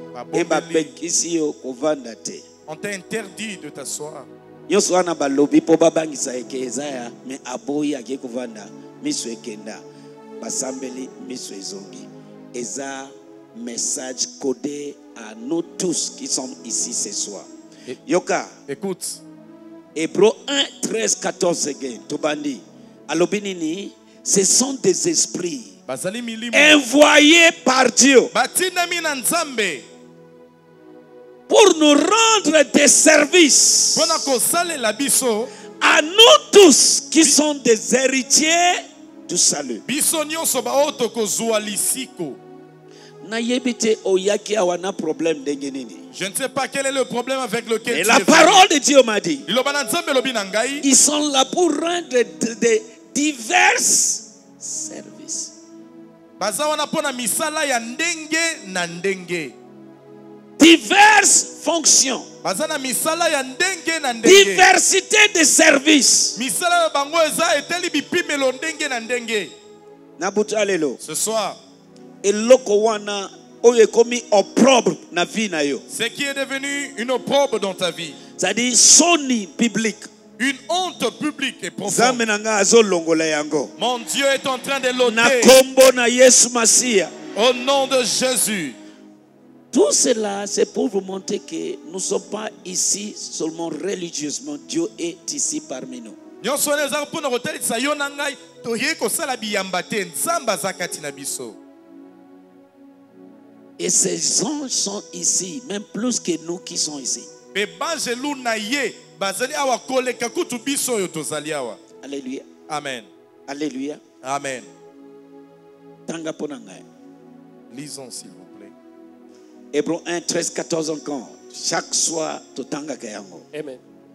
On t'a interdit de t'asseoir. Yoswana balobi po babangisa ekezaya me aboyi ake kuvanda miso ekenda basambeli miso ezongi. Eza message codé à nous tous qui sommes ici ce soir. Yoka. Écoute. Hébreux 1, 13, 14 again. Tobandi. Alobinini, ce sont des esprits envoyés par Dieu pour nous rendre des services à nous tous qui sont des héritiers du salut. Je ne sais pas quel est le problème avec lequel et la parole de Dieu m'a dit, ils sont là pour rendre de divers services. Diverses fonctions. Diversité de services. Ce soir, ce qui est devenu une opprobre dans ta vie, c'est-à-dire soni public, une honte publique et profonde. Mon Dieu est en train de l'ôter au nom de Jésus. Tout cela, c'est pour vous montrer que nous ne sommes pas ici seulement religieusement. Dieu est ici parmi nous. Et ces anges sont ici, même plus que nous qui sommes ici. Alléluia. Amen. Alléluia. Amen. Lisons s'il vous plaît. Hébreux 1, 13, 14 encore. Chaque soir, tu tanga kayango. Amen.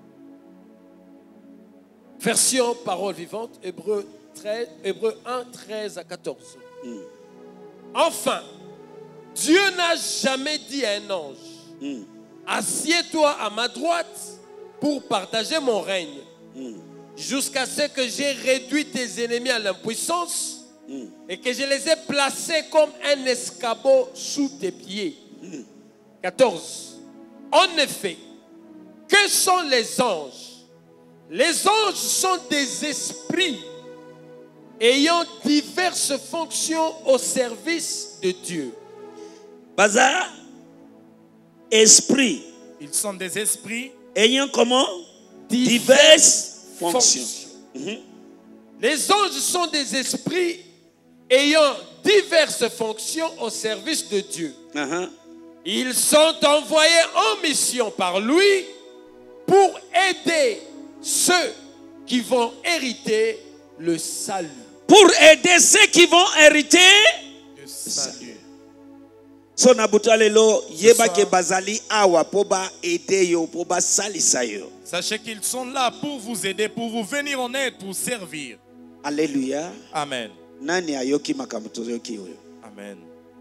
Version parole vivante, Hébreux 1, 13 à 14. Enfin, Dieu n'a jamais dit à un ange, assieds-toi à ma droite pour partager mon règne, jusqu'à ce que j'ai réduit tes ennemis à l'impuissance et que je les ai placés comme un escabeau sous tes pieds. 14. En effet, que sont les anges? Les anges sont des esprits ayant diverses fonctions au service de Dieu. Bazar, esprit. Ils sont des esprits ayant comment? Diverses fonctions. Les anges sont des esprits ayant diverses fonctions au service de Dieu. Ils sont envoyés en mission par lui pour aider ceux qui vont hériter le salut. Pour aider ceux qui vont hériter salut. So na butalelo yeba ke bazali awa poba aider yo poba salisa yo. Sachez qu'ils sont là pour vous aider, pour vous venir en aide, pour servir. Alléluia. Amen. Nani ayoki makamuto yoki yo. Amen.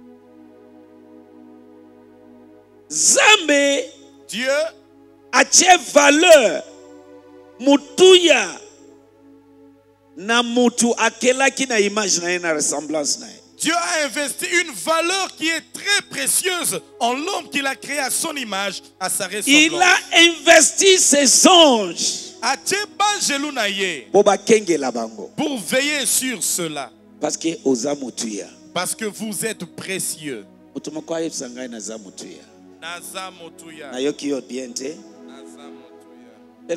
Zambe Dieu a valeur mutuya na mutu akelaki na image na na ressemblance na. Dieu a investi une valeur qui est très précieuse en l'homme qu'il a créé à son image, à sa ressemblance. Il a investi ses anges pour veiller sur cela. Parce que vous êtes précieux. Tu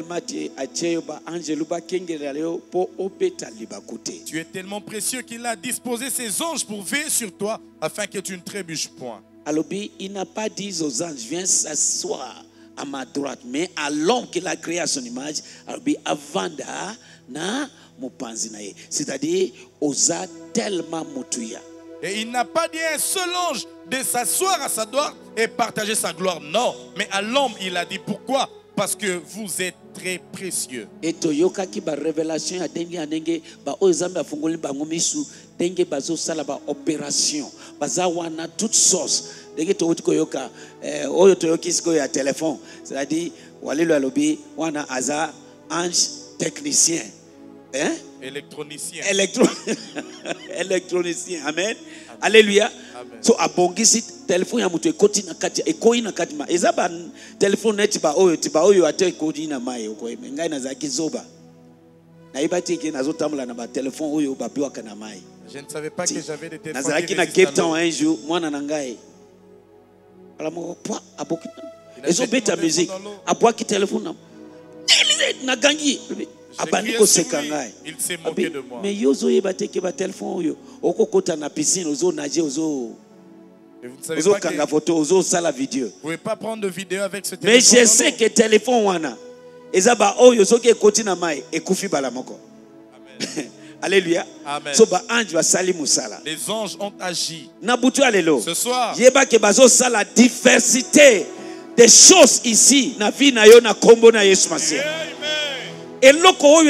es tellement précieux qu'il a disposé ses anges pour veiller sur toi afin que tu ne trébuches point. Alobi, il n'a pas dit aux anges, viens s'asseoir à ma droite, mais à l'homme qu'il a créé à son image, Alobi, avanda na mupanzinaye. C'est-à-dire, osa tellement mutuya. Et il n'a pas dit à un seul ange de s'asseoir à sa droite et partager sa gloire. Non, mais à l'homme, il a dit pourquoi? Parce que vous êtes très précieux. Et toyoka ki ba révélation ya dengi anenge ba ozambe afungoli ba ngomisu dengi bazo sala ba opération baza wana toute sauce dengi to koyoka oyo toyoki siko ya téléphone, c'est-à-dire walilo alobi wana aza ange technicien électronicien. Électronicien. Amen. Alléluia. Amen. So abongisi téléphone ya mutu ekoti na kati ekoi na kati ma ezaba téléphone net ba oyo ate ekodi na mai okoi ngai na zaki zoba na ibati ke nazo tamula na ba téléphone oyo ba biwaka na mai. Je ne savais pas que j'avais des téléphones. Nazaki na Cape Town un jour mwana na ngai ala mo pa aboki ezo beta musique abwaki téléphone na gangi. Il s'est moqué de moi. Mais yozo yebate ke ba téléphone oyo okokota na piscine ozo nager ozo. Et vous ne savez pas que photo ozo sala vidéo. Vous pouvez pas prendre de vidéo avec ce téléphone. Mais je sais que téléphone wana ezaba oyo soki ekoti na mai ekufi bala moko. Amen. Alléluia. Amen. So ba ange ba sali musala. Les anges ont agi. Na butu alelo. Ce soir. Yeba ke bazo sala diversité des choses ici na vie na yo na kombo na Yesu Masiya. Et tout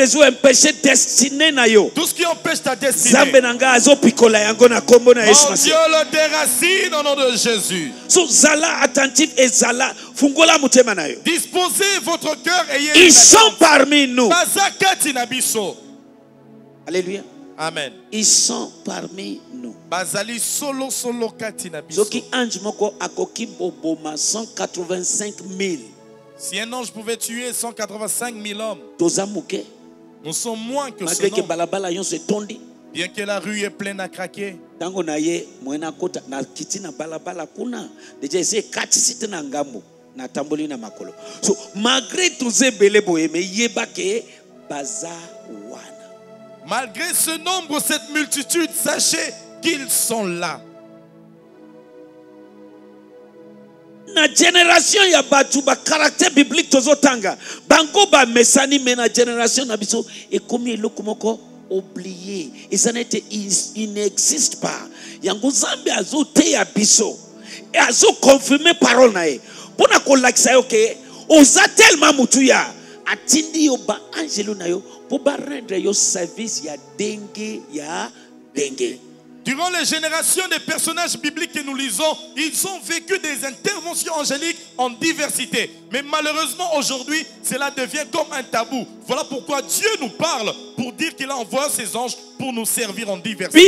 ce qui empêche ta destinée, mon Dieu le déracine au nom de Jésus. Disposez votre cœur et ils sont parmi nous. Alléluia. Amen. Ils sont parmi nous. Bazali solo katina biso. Zoki ange moko akoki boboma 185 000. Si un ange pouvait tuer 185 000 hommes, nous sommes moins que ce nombre. Bien que la rue est pleine à craquer. So, malgré tous ces belles bohèmes, malgré ce nombre, cette multitude, sachez qu'ils sont là. Na génération ya batu ba caractère biblique tozotanga bango ba mesani mais na génération na biso et comme eloko moko oublié et ça n'était il n'existe pas yango zambe azote ya biso et azo confirmer parole na ye pona ko lakisa yo ke oza tellement mutuya atindi yo ba angelo na yo pour ba rendre yo service ya dengue. Durant les générations des personnages bibliques que nous lisons, ils ont vécu des interventions angéliques en diversité. Mais malheureusement, aujourd'hui, cela devient comme un tabou. Voilà pourquoi Dieu nous parle pour dire qu'il a envoyé ses anges pour nous servir en diversité.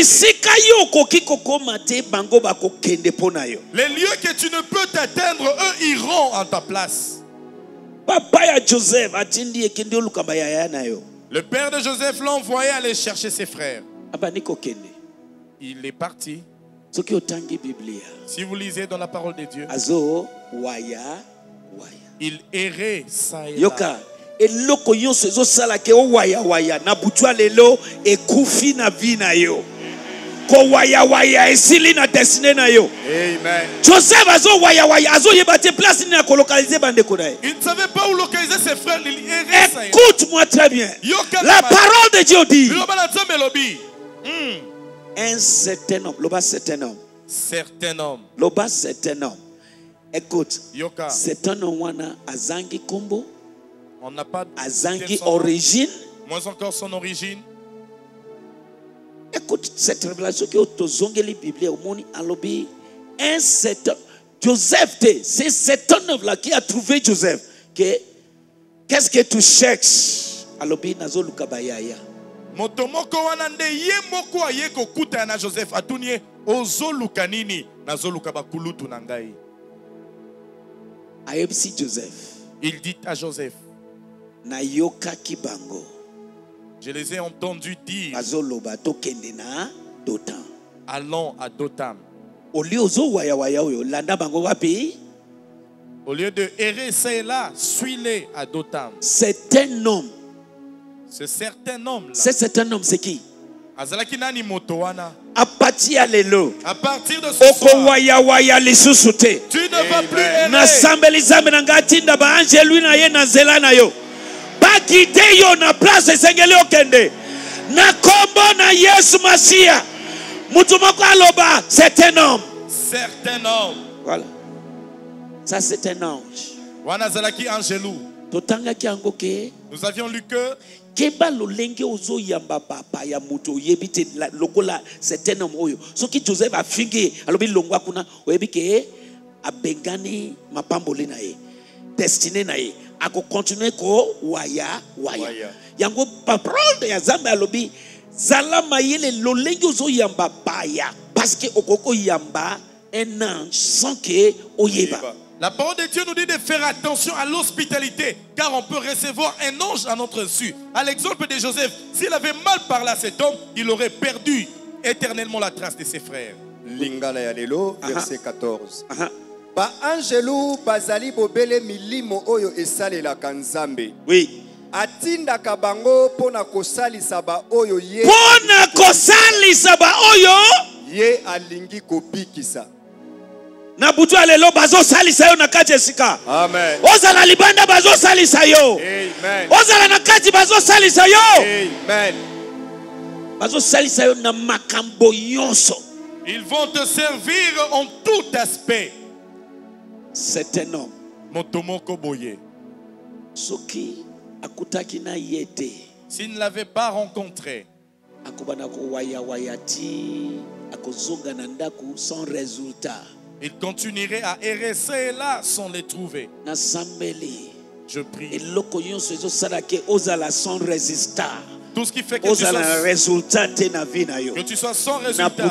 Les lieux que tu ne peux t'atteindre, eux iront en ta place. Le père de Joseph l'a envoyé aller chercher ses frères. Il est parti. Si vous lisez dans la parole de Dieu, il errait ça et là. Amen. Joseph il ne savait pas où localiser ses frères. Écoute-moi très bien. La parole de Dieu dit Un certain homme. Loba certain homme. Certain homme. Loba certain homme. Écoute. Yoka. Certain homme wana azangi kombo. On n'a pas azangi origine. Moins encore son origine. Écoute cette révélation que tozongeli Bible au moni alobi un certain Joseph, c'est cet homme là qui a trouvé Joseph. Qu'est-ce que tu cherches? Alobi nazo lukabayaya. Motomoko wanande ye moko aye kokuta na Joseph atunye ozo lukanini nazo lukabakulutu nangai. Ayebisi Joseph. Il dit à Joseph. Na yoka kibango. Je les ai entendus dire. Azoloba tokende na Dotan. Allons à Dotam. Au lieu de errer, c'est là, suis-les à Dotam. C'est un homme. Ce certain homme là. C'est certain homme, c'est qui? Azalakinani motowana. À partir de ce soir, tu ne vas plus errer. Pas quitter yo na place esengeli okende. Na kombo na Yesu Masia. Mutumoko aloba, c'est un homme. Certain homme. Voilà. Ça c'est un ange. Wanazalaki angelou. Totanga ki angoke. Nous avions lu que keba lolenge ozo yamba papa ya muto yebite lokola c'est un homme oyo. Soki Joseph a fingi alobi longwa kuna oyebike abengani mapambole na ye. Destiné na ye. Ako continuer ko waya. Yango parole de Yazamba alobi zalama yele lolenge ozo yamba baya parce que okoko yamba un ange sans que oyeba. La parole de Dieu nous dit de faire attention à l'hospitalité, car on peut recevoir un ange à notre insu. À l'exemple de Joseph, s'il avait mal parlé à cet homme, il aurait perdu éternellement la trace de ses frères. Lingala ya lelo, verset 14. Ba angelu bazali bobele milimo oyo esalela kanzambe. Oui. Atinda kabango pona kosali saba oyo ye. Pona kosali saba oyo ye alingi kobikisa. Na butu alelo bazo salisa yo na kati esika. Amen. Ozala libanda bazo salisa yo. Amen. Ozala na kati bazo salisa yo. Amen. Bazo salisa yo na makambo nyonso. Ils vont te servir en tout aspect. C'est un homme. Motomoko boye. Soki akutaki na yete. S'il ne l'avait pas rencontré, akobana ko waya wayati akozonga na ndaku sans résultat. Il continuerait à errer et là sans les trouver. Je prie. Tout ce qui fait que tu sois sans résultat.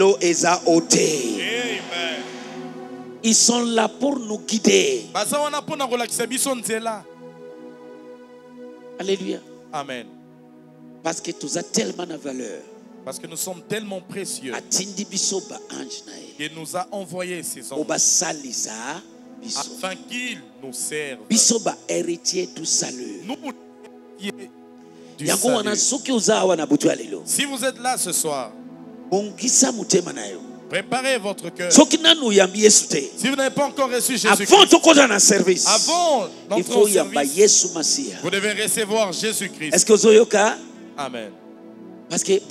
Amen. Ils sont là pour nous guider. Alléluia. Amen. Parce que tu as tellement de valeur. Parce que nous sommes tellement précieux. Il nous a envoyé ces anges afin qu'ils nous servent. Héritier du salut. Nous du salut. Si vous êtes là ce soir, préparez votre cœur. Si vous n'avez pas encore reçu Jésus-Christ, avant d'entrer au service, vous devez recevoir Jésus-Christ. Est-ce que vous avez Amen. Parce que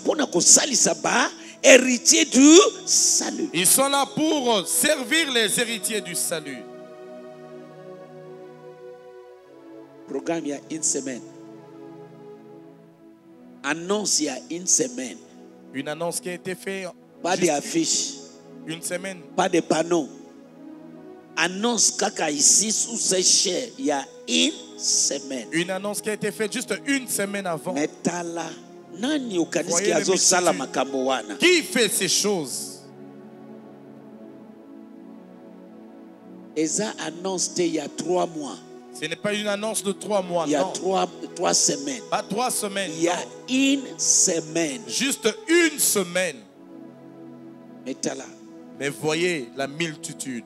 héritier du salut. Ils sont là pour servir les héritiers du salut. Programme il y a une semaine. Annonce il y a une semaine. Une annonce qui a été faite. Pas d'affiches. Une semaine. Pas de panneaux. Annonce kaka ici sous ces chairs il y a une semaine. Une annonce qui a été faite juste une semaine avant. Metala. Qui fait ces choses? Esa annonce il y a 3 mois. Ce n'est pas une annonce de 3 mois. Il y a 3 semaines. Pas 3 semaines. Il y a une semaine. Juste une semaine. Mais voyez la multitude.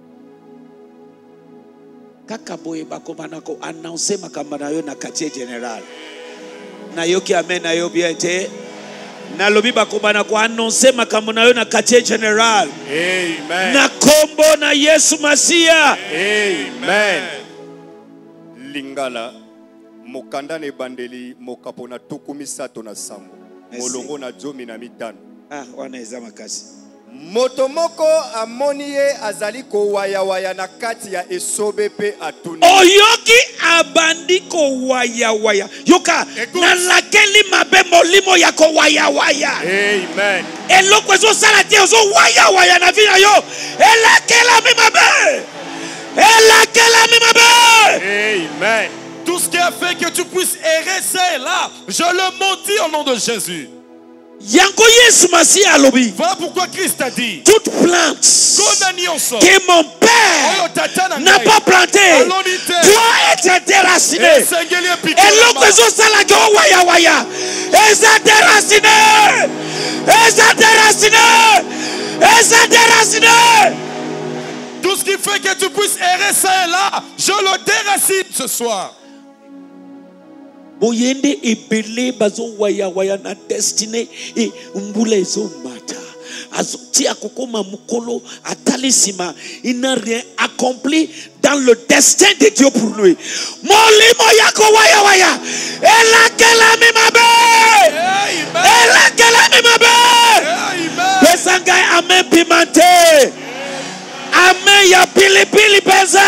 Kakaboye bakomanako annoncer makambana yo na quartier général. Na yoki amen na yo bien te. Na lobi bakobana ko annoncer makambo na yo na quartier général. Amen. Na kombo na Yesu Masia. Amen. Lingala mokanda ne bandeli mokapona tukumi sato na sambo. Molongo na 15. Ah, wana eza makasi. moto moko amoni ye azali kowayawaya na kati ya esobe pe atuni. Oyoki abandi kowayawaya. Yoka, nalakeli mabe molimo ya kowayawaya. Amen. Eloko ezo sala te ozo wayawaya na vie na yo. Elakela mi mabe. Elakela mi mabe. Amen. Tout ce qui a fait que tu puisses errer, c'est là. Je le maudis au nom de Jésus. Yango Yesu Masi alobi. Voilà pourquoi Christ a dit toute plante que mon Père n'a pas plantée doit être déracinée. Et l'autre chose, c'est la gueule waya waya. Et ça déraciné. Et ça déraciné. Et ça déraciné. Tout ce qui fait que tu puisses errer, ça est là. Je le déracine ce soir. Boyende ebele bazo waya waya na destiny e mbula ezo mata azoti akokoma mukolo atalisima il n'a rien accompli dans le destin de Dieu pour lui. Molimo yako waya waya elakela mimabe elakela mimabe besangai amen pimenté amen ya pili pili pesa.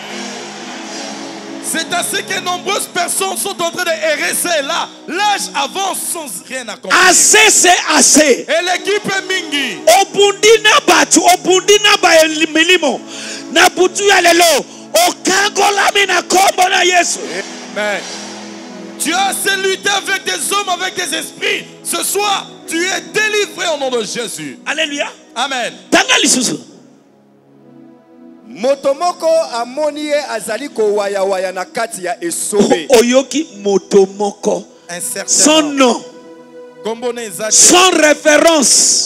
C'est ainsi que nombreuses personnes sont en train de errer, c'est là. L'âge avance sans rien accomplir. Assez, c'est assez. Et l'équipe est mingi. Obundina batu, obundina ba milimo. Na butu ya lelo. Okangola mina kombo na Yesu. Amen. Tu as assez lutté avec des hommes, avec des esprits. Ce soir, tu es délivré au nom de Jésus. Alléluia. Amen. Tanga lisusu. Motomoko amoni ye azali kowayawaya na kati ya esobe. Oyoki motomoko. Son nom. Sans référence.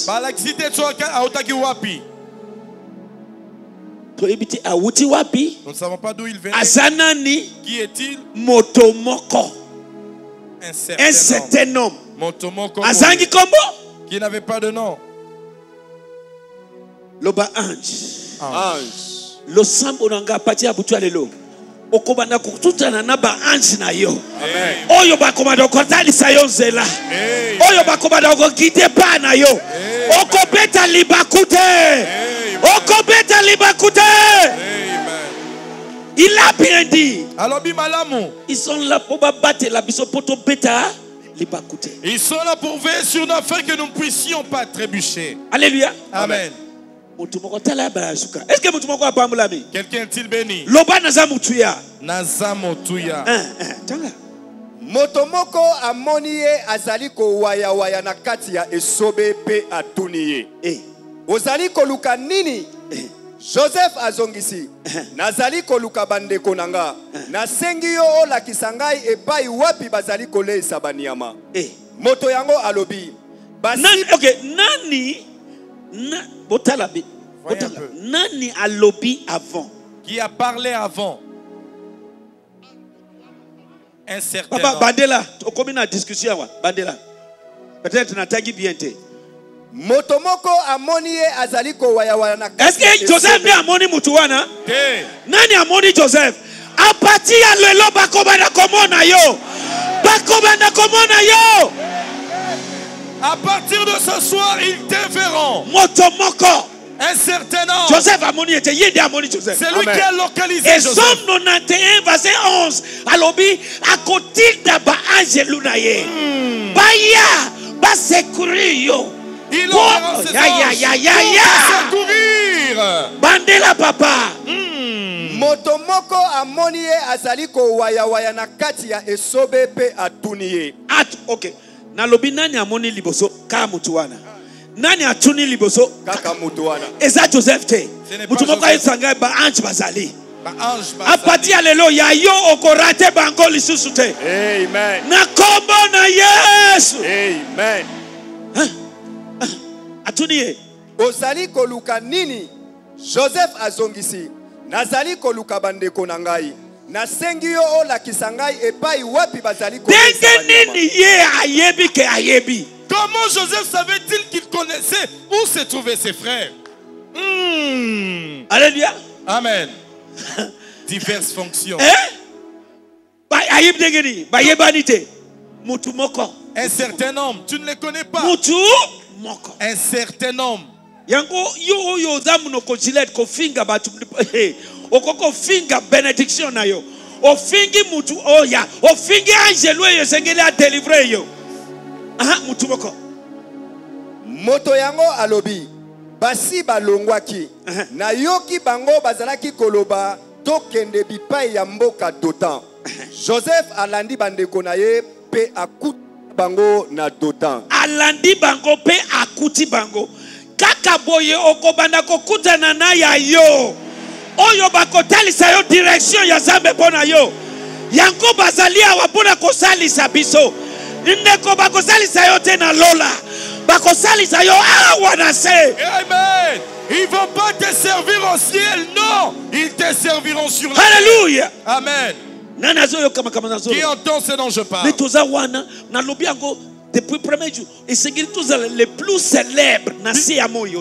Nous ne savons pas d'où il venait. Azanani. Qui est-il? Motomoko. Un certain homme. Motomoko. Azangi kombo. Qui n'avait pas de nom. Loba ange. Ange. Lo sambo nanga pati abutu alelo. Okobanda kututana na ba ange na yo. Oyo bakomanda okotali sayo nzela. Oyo bakomanda okokite pa na yo. Okobeta libakute. Okobeta libakute. Il a bien dit. Alors bimalamu. Ils sont là pour battre la biso poto beta libakute. Ils sont là pour veiller sur nous afin que nous ne puissions pas trébucher. Alléluia. Amen. Est-ce que mutumoko apambulami? Quelqu'un est-il béni? Loba nazamutuya. Nazamutuya. Motomoko amoni ye azali kowayawaya na kati ya esobe pe atuni ye. Ozali koluka nini? Joseph azongisi. Nazali koluka bandeko nanga. Nasengi yo olakisa ngai epai wapi bazali kolesa banyama. Moto yango alobi. Nani Botala. Nani a lobby avant? Qui a parlé avant? Un certain Papa, homme. Bandela, au combien de discussion? Bandela. Peut-être n'a pas bien été. Motomoko amoni ye azali kowayawaya na. Est-ce que Joseph n'est amoni mutuwana? Nani amoni Joseph? A partir ya lelo bakobana komona yo. Bakobana komona yo. À partir de ce soir, ils te verront. Motomoko. Un certain homme. Joseph Amoni était yédi Amoni Joseph. C'est lui qui a localisé et Joseph. Somme 91 verset 11. Alobi à côté d'aba angelu naye. Baya ba secourir yo. Il aura ses anges pour secourir. Bandela papa. Motomoko amoni ye azali kowayawaya na kati ya esobe pe atuni ye. Okay. Nalobi nani amoni liboso ka mutuwana. Nani atuni liboso kaka mutuwana. Eza Joseph te. Mutumoko yesanga ba ange bazali. Ba ange bazali. Apati alelo ya yo okorate bango lisusu te. Amen. Na kombo na Yesu. Amen. Atuni ye. Ozali koluka nini? Joseph azongisi. Nazali koluka bandeko na ngai. Nasengi yo olakisa ngai epai wapi bazali kolesa ayebi. Comment Joseph savait-il qu'il connaissait où se trouvaient ses frères? Alléluia. Amen. Diverses fonctions. Un certain homme, tu ne les connais pas. moko. Un certain homme. Yango yo oyo za munoko Gillette ko finga batu okoko finga benediction na yo. O fingi mutu oya, o fingi angelo yo sengeli a délivrer yo. Aha mutu moko. Moto yango alobi basi balongwaki na yoki bango bazalaki koloba tokende bipai ya mboka Dotan. Joseph alandi bandeko na ye pe akuti bango na Dotan. Alandi bango pe akuti bango. Kaka boye okobanda kokutana na ya yo. Oyo bakotalisa yo direction ya Zambe pona yo. Yango bazali awa pona kosalisa biso. Ndeko bakosalisa yo te na lola. Bakosalisa yo awa na se. Amen. Ils vont pas te servir au ciel, non. Ils te serviront sur la terre. Alléluia. Amen. Qui entend ce dont je parle? Depuis le premier jour, et c'est tous les plus célèbres nasi ya moyo.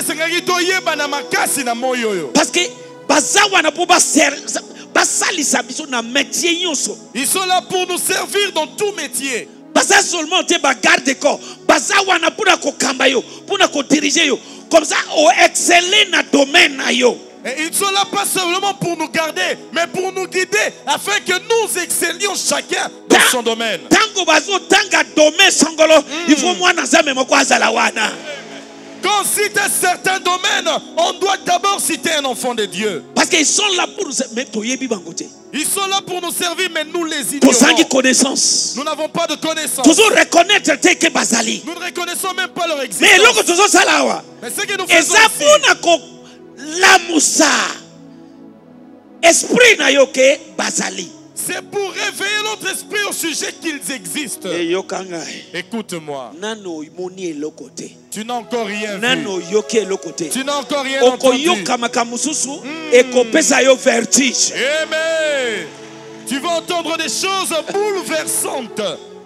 Parce que bazawana pour basalisa biso na métier nyonso. Ils sont là pour nous servir dans tout métier. Basa seulement te ba garde corps. Bazawana pour ko kamba yo, pour ko diriger yo. Comme ça au exceller na domaine na yo. Et ils sont là pas seulement pour nous garder, mais pour nous guider, afin que nous excellions chacun dans son domaine. Tango bazo tanga domaine sangolo, il faut moi na zame moko azala wana. Quand on cite un certain domaine, on doit d'abord citer un enfant de Dieu. Parce qu'ils sont là pour nous Ils sont là pour nous servir, mais nous les ignorons. Connaissance. Nous n'avons pas de connaissance. Toujours reconnaître que Bazali. Nous ne reconnaissons même pas leur existence. Mais ce que nous faisons ici, la moussa esprit na yoke Bazali. C'est pour réveiller notre esprit au sujet qu'ils existent. Écoute-moi. Tu n'as encore rien vu. Tu n'as encore rien entendu. Amen. Tu vas entendre des choses bouleversantes.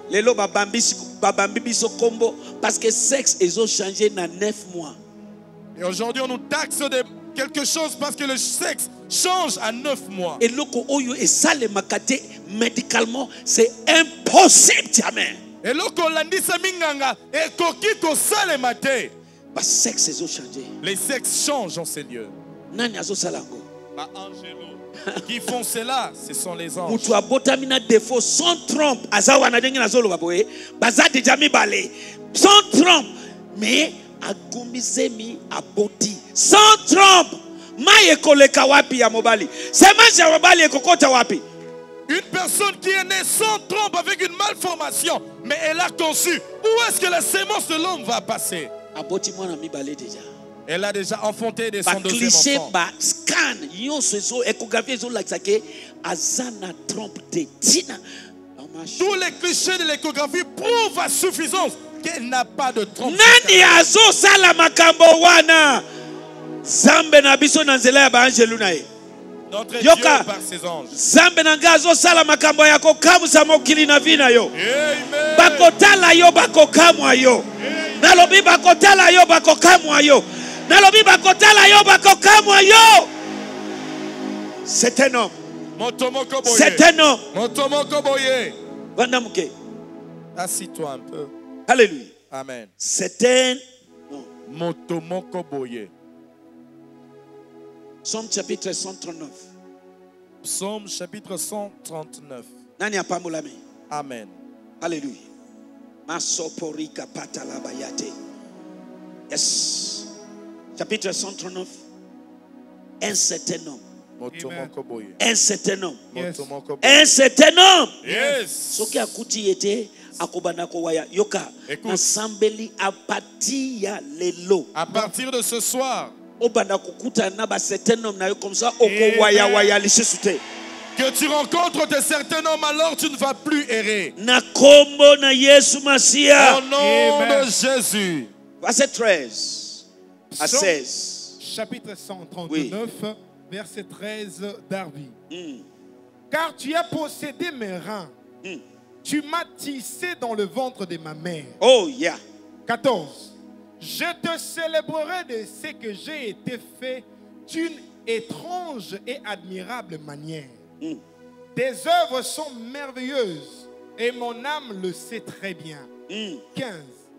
Parce que sexe ils ont changé dans 9 mois. Et aujourd'hui on nous taxe de quelque chose parce que le sexe change à 9 mois. Et médicalement, c'est impossible. Amen. Et les sexes changent en ces lieux. Qui font cela, ce sont les anges. Sans trompe, sans trompe, mais sans trompe. Une personne qui est née sans trompe avec une malformation, mais elle a conçu. Où est-ce que la sémence de l'homme va passer? Elle a déjà enfanté de son deuxième enfant. Tous les clichés de l'échographie prouvent à suffisance qu'elle n'a pas de trompe. Notre Dieu par ses anges. C'est un homme. C'est un homme. Assis-toi un peu. Alléluia. Amen. C'est un homme. Motomoko Boye. Psaume chapitre 139. Psaume chapitre 139. Nani apamulame. Amen. Alléluia. Masoporika patalabayate. Yes. Chapitre 139. Un certain homme. Un certain homme. Yes. Un certain homme. Yes. Soki akuti yete akobana ko waya yoka. Assemblée à partir lelo. À partir de ce soir. Que tu rencontres de certains hommes, alors tu ne vas plus errer. Au nom de Jésus. Verset 13 à 16. Chapitre 139, oui. Verset 13 d'Arvi. Car tu as possédé mes reins. Tu m'as tissé dans le ventre de ma mère. Oh, yeah. 14. Je te célébrerai de ce que j'ai été fait d'une étrange et admirable manière. Tes œuvres sont merveilleuses et mon âme le sait très bien. 15.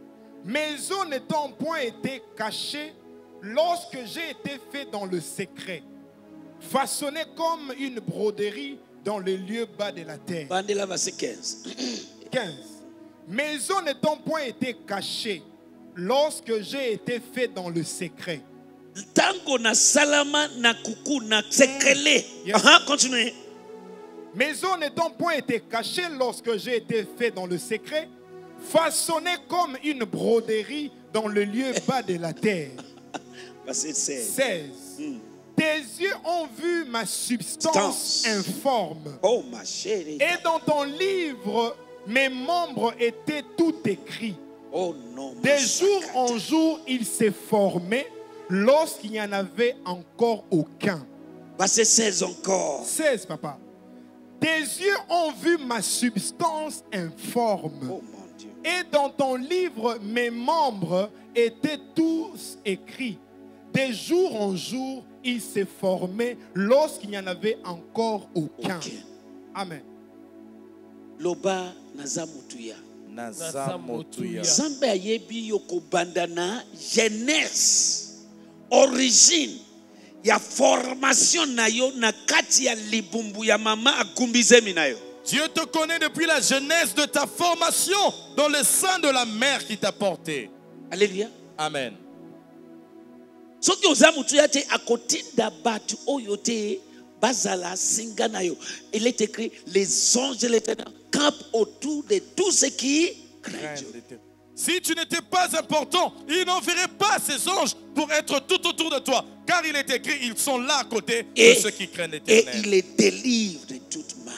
Mes os n'étant point été cachés lorsque j'ai été fait dans le secret, façonné comme une broderie dans le lieu bas de la terre. Bandela verset 15. 15. Mes os n'étant point été cachés lorsque j'ai été fait dans le secret. Tango na salama na kuku na sekele. Yes. Continuez. Mes os n'étant point été cachés lorsque j'ai été fait dans le secret, façonné comme une broderie dans le lieu bas de la terre. Verset 16. 16. Tes yeux ont vu ma substance informe. Oh ma chérie. Et dans ton livre, mes membres étaient tout écrits. Oh non. De jour en jour, il s'est formé lorsqu'il n'y en avait encore aucun. Verset 16 encore. 16, papa. Tes yeux ont vu ma substance informe. Oh mon Dieu. Et dans ton livre, mes membres étaient tous écrits. De jour en jour, il s'est formé lorsqu'il n'y en avait encore aucun. Okay. Amen. Loba nazamutuya. Nazamotuya. Zambe ayebi yoko bandana jeunesse, origine, ya formation na yo na kati ya libumbu ya mama akumbizemi na yo. Dieu te connaît depuis la jeunesse de ta formation dans le sein de la mère qui t'a porté. Alléluia. Amen. Soki ozamutuya te akotinda batu oyo te bazala singa na yo. Il est écrit les anges de l'Éternel campent autour de tous ceux qui craignent Dieu. Si tu n'étais pas important, il n'enverrait pas ses anges pour être tout autour de toi. Car il est écrit, ils sont là à côté de ceux qui craignent Et l'Éternel. il les délivre de toute mal.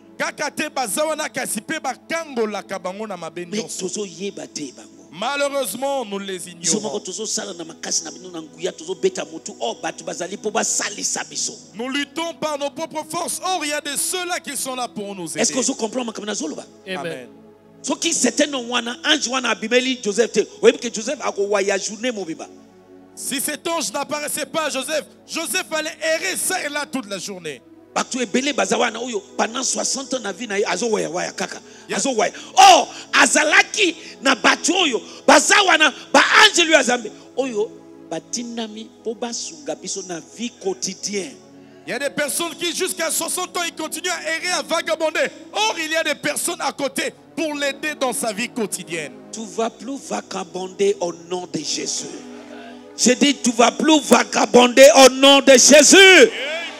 Mais tozo yeba te bango. Malheureusement, nous les ignorons. Nous luttons par nos propres forces. Or, il y a de ceux-là qui sont là pour nous aider. Est-ce que vous comprenez? Amen. So qui c'était non wana ange wana abimeli Joseph te. Oui que Joseph a voyagé mobiba. Si cet ange n'apparaissait pas à Joseph, Joseph allait errer ça et là toute la journée. Batu ebele bazawana oyo pendant 60 ans na vie na azo waya kaka. Azo waya. Oh, azalaki na batu oyo bazawana ba ange lui azambe. Oyo batinami po basunga biso na vie quotidienne. Il y a des personnes qui jusqu'à 60 ans ils continuent à errer, à vagabonder. Or, il y a des personnes à côté pour l'aider dans sa vie quotidienne. Tu vas plus vagabonder au nom de Jésus. Je dis tu vas plus vagabonder au nom de Jésus.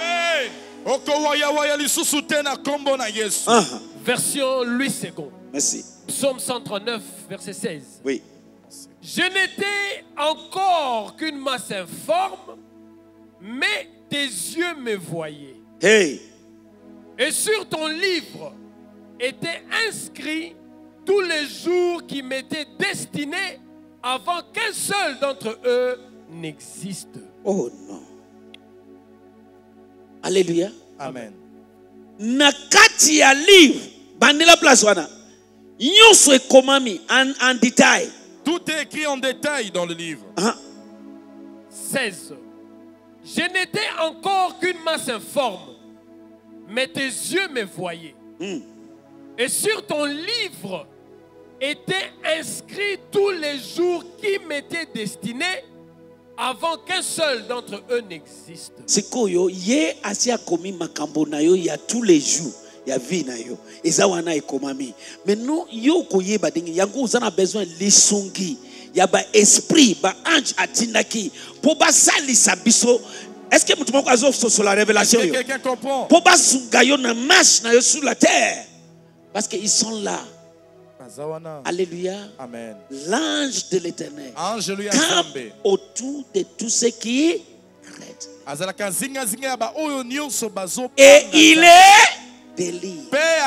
Version Louis II. Merci. Psaume 139, verset 16. Oui. Je n'étais encore qu'une masse informe, mais tes yeux me voyaient. Hey. Et sur ton livre étaient inscrits tous les jours qui m'étaient destinés avant qu'un seul d'entre eux n'existe. Oh non. Alléluia. Amen. Nakati ya livre, bandela place wana. Nyonso ekomami en détail. Tout est écrit en détail dans le livre. 16. Je n'étais encore qu'une masse informe, mais tes yeux me voyaient. Et sur ton livre étaient inscrits tous les jours qui m'étaient destinés avant qu'un seul d'entre eux n'existe. Sikoyo ye asia komi makambo na yo ya tous les jours ya vie na yo. Eza wana ekomami. Mais nous yo koyeba dingi yango uzana besoin lisungi. Ya ba esprit ba ange atindaki po ba salisa biso. Est-ce que mutu moko azo sur la révélation yo? Quelqu'un comprend? Po ba sunga yo na marche na yo sur la terre. Parce qu'ils sont là. Alléluia. Amen. L'ange de l'Éternel campe autour de tous ceux qui craignent. Et il est délivré.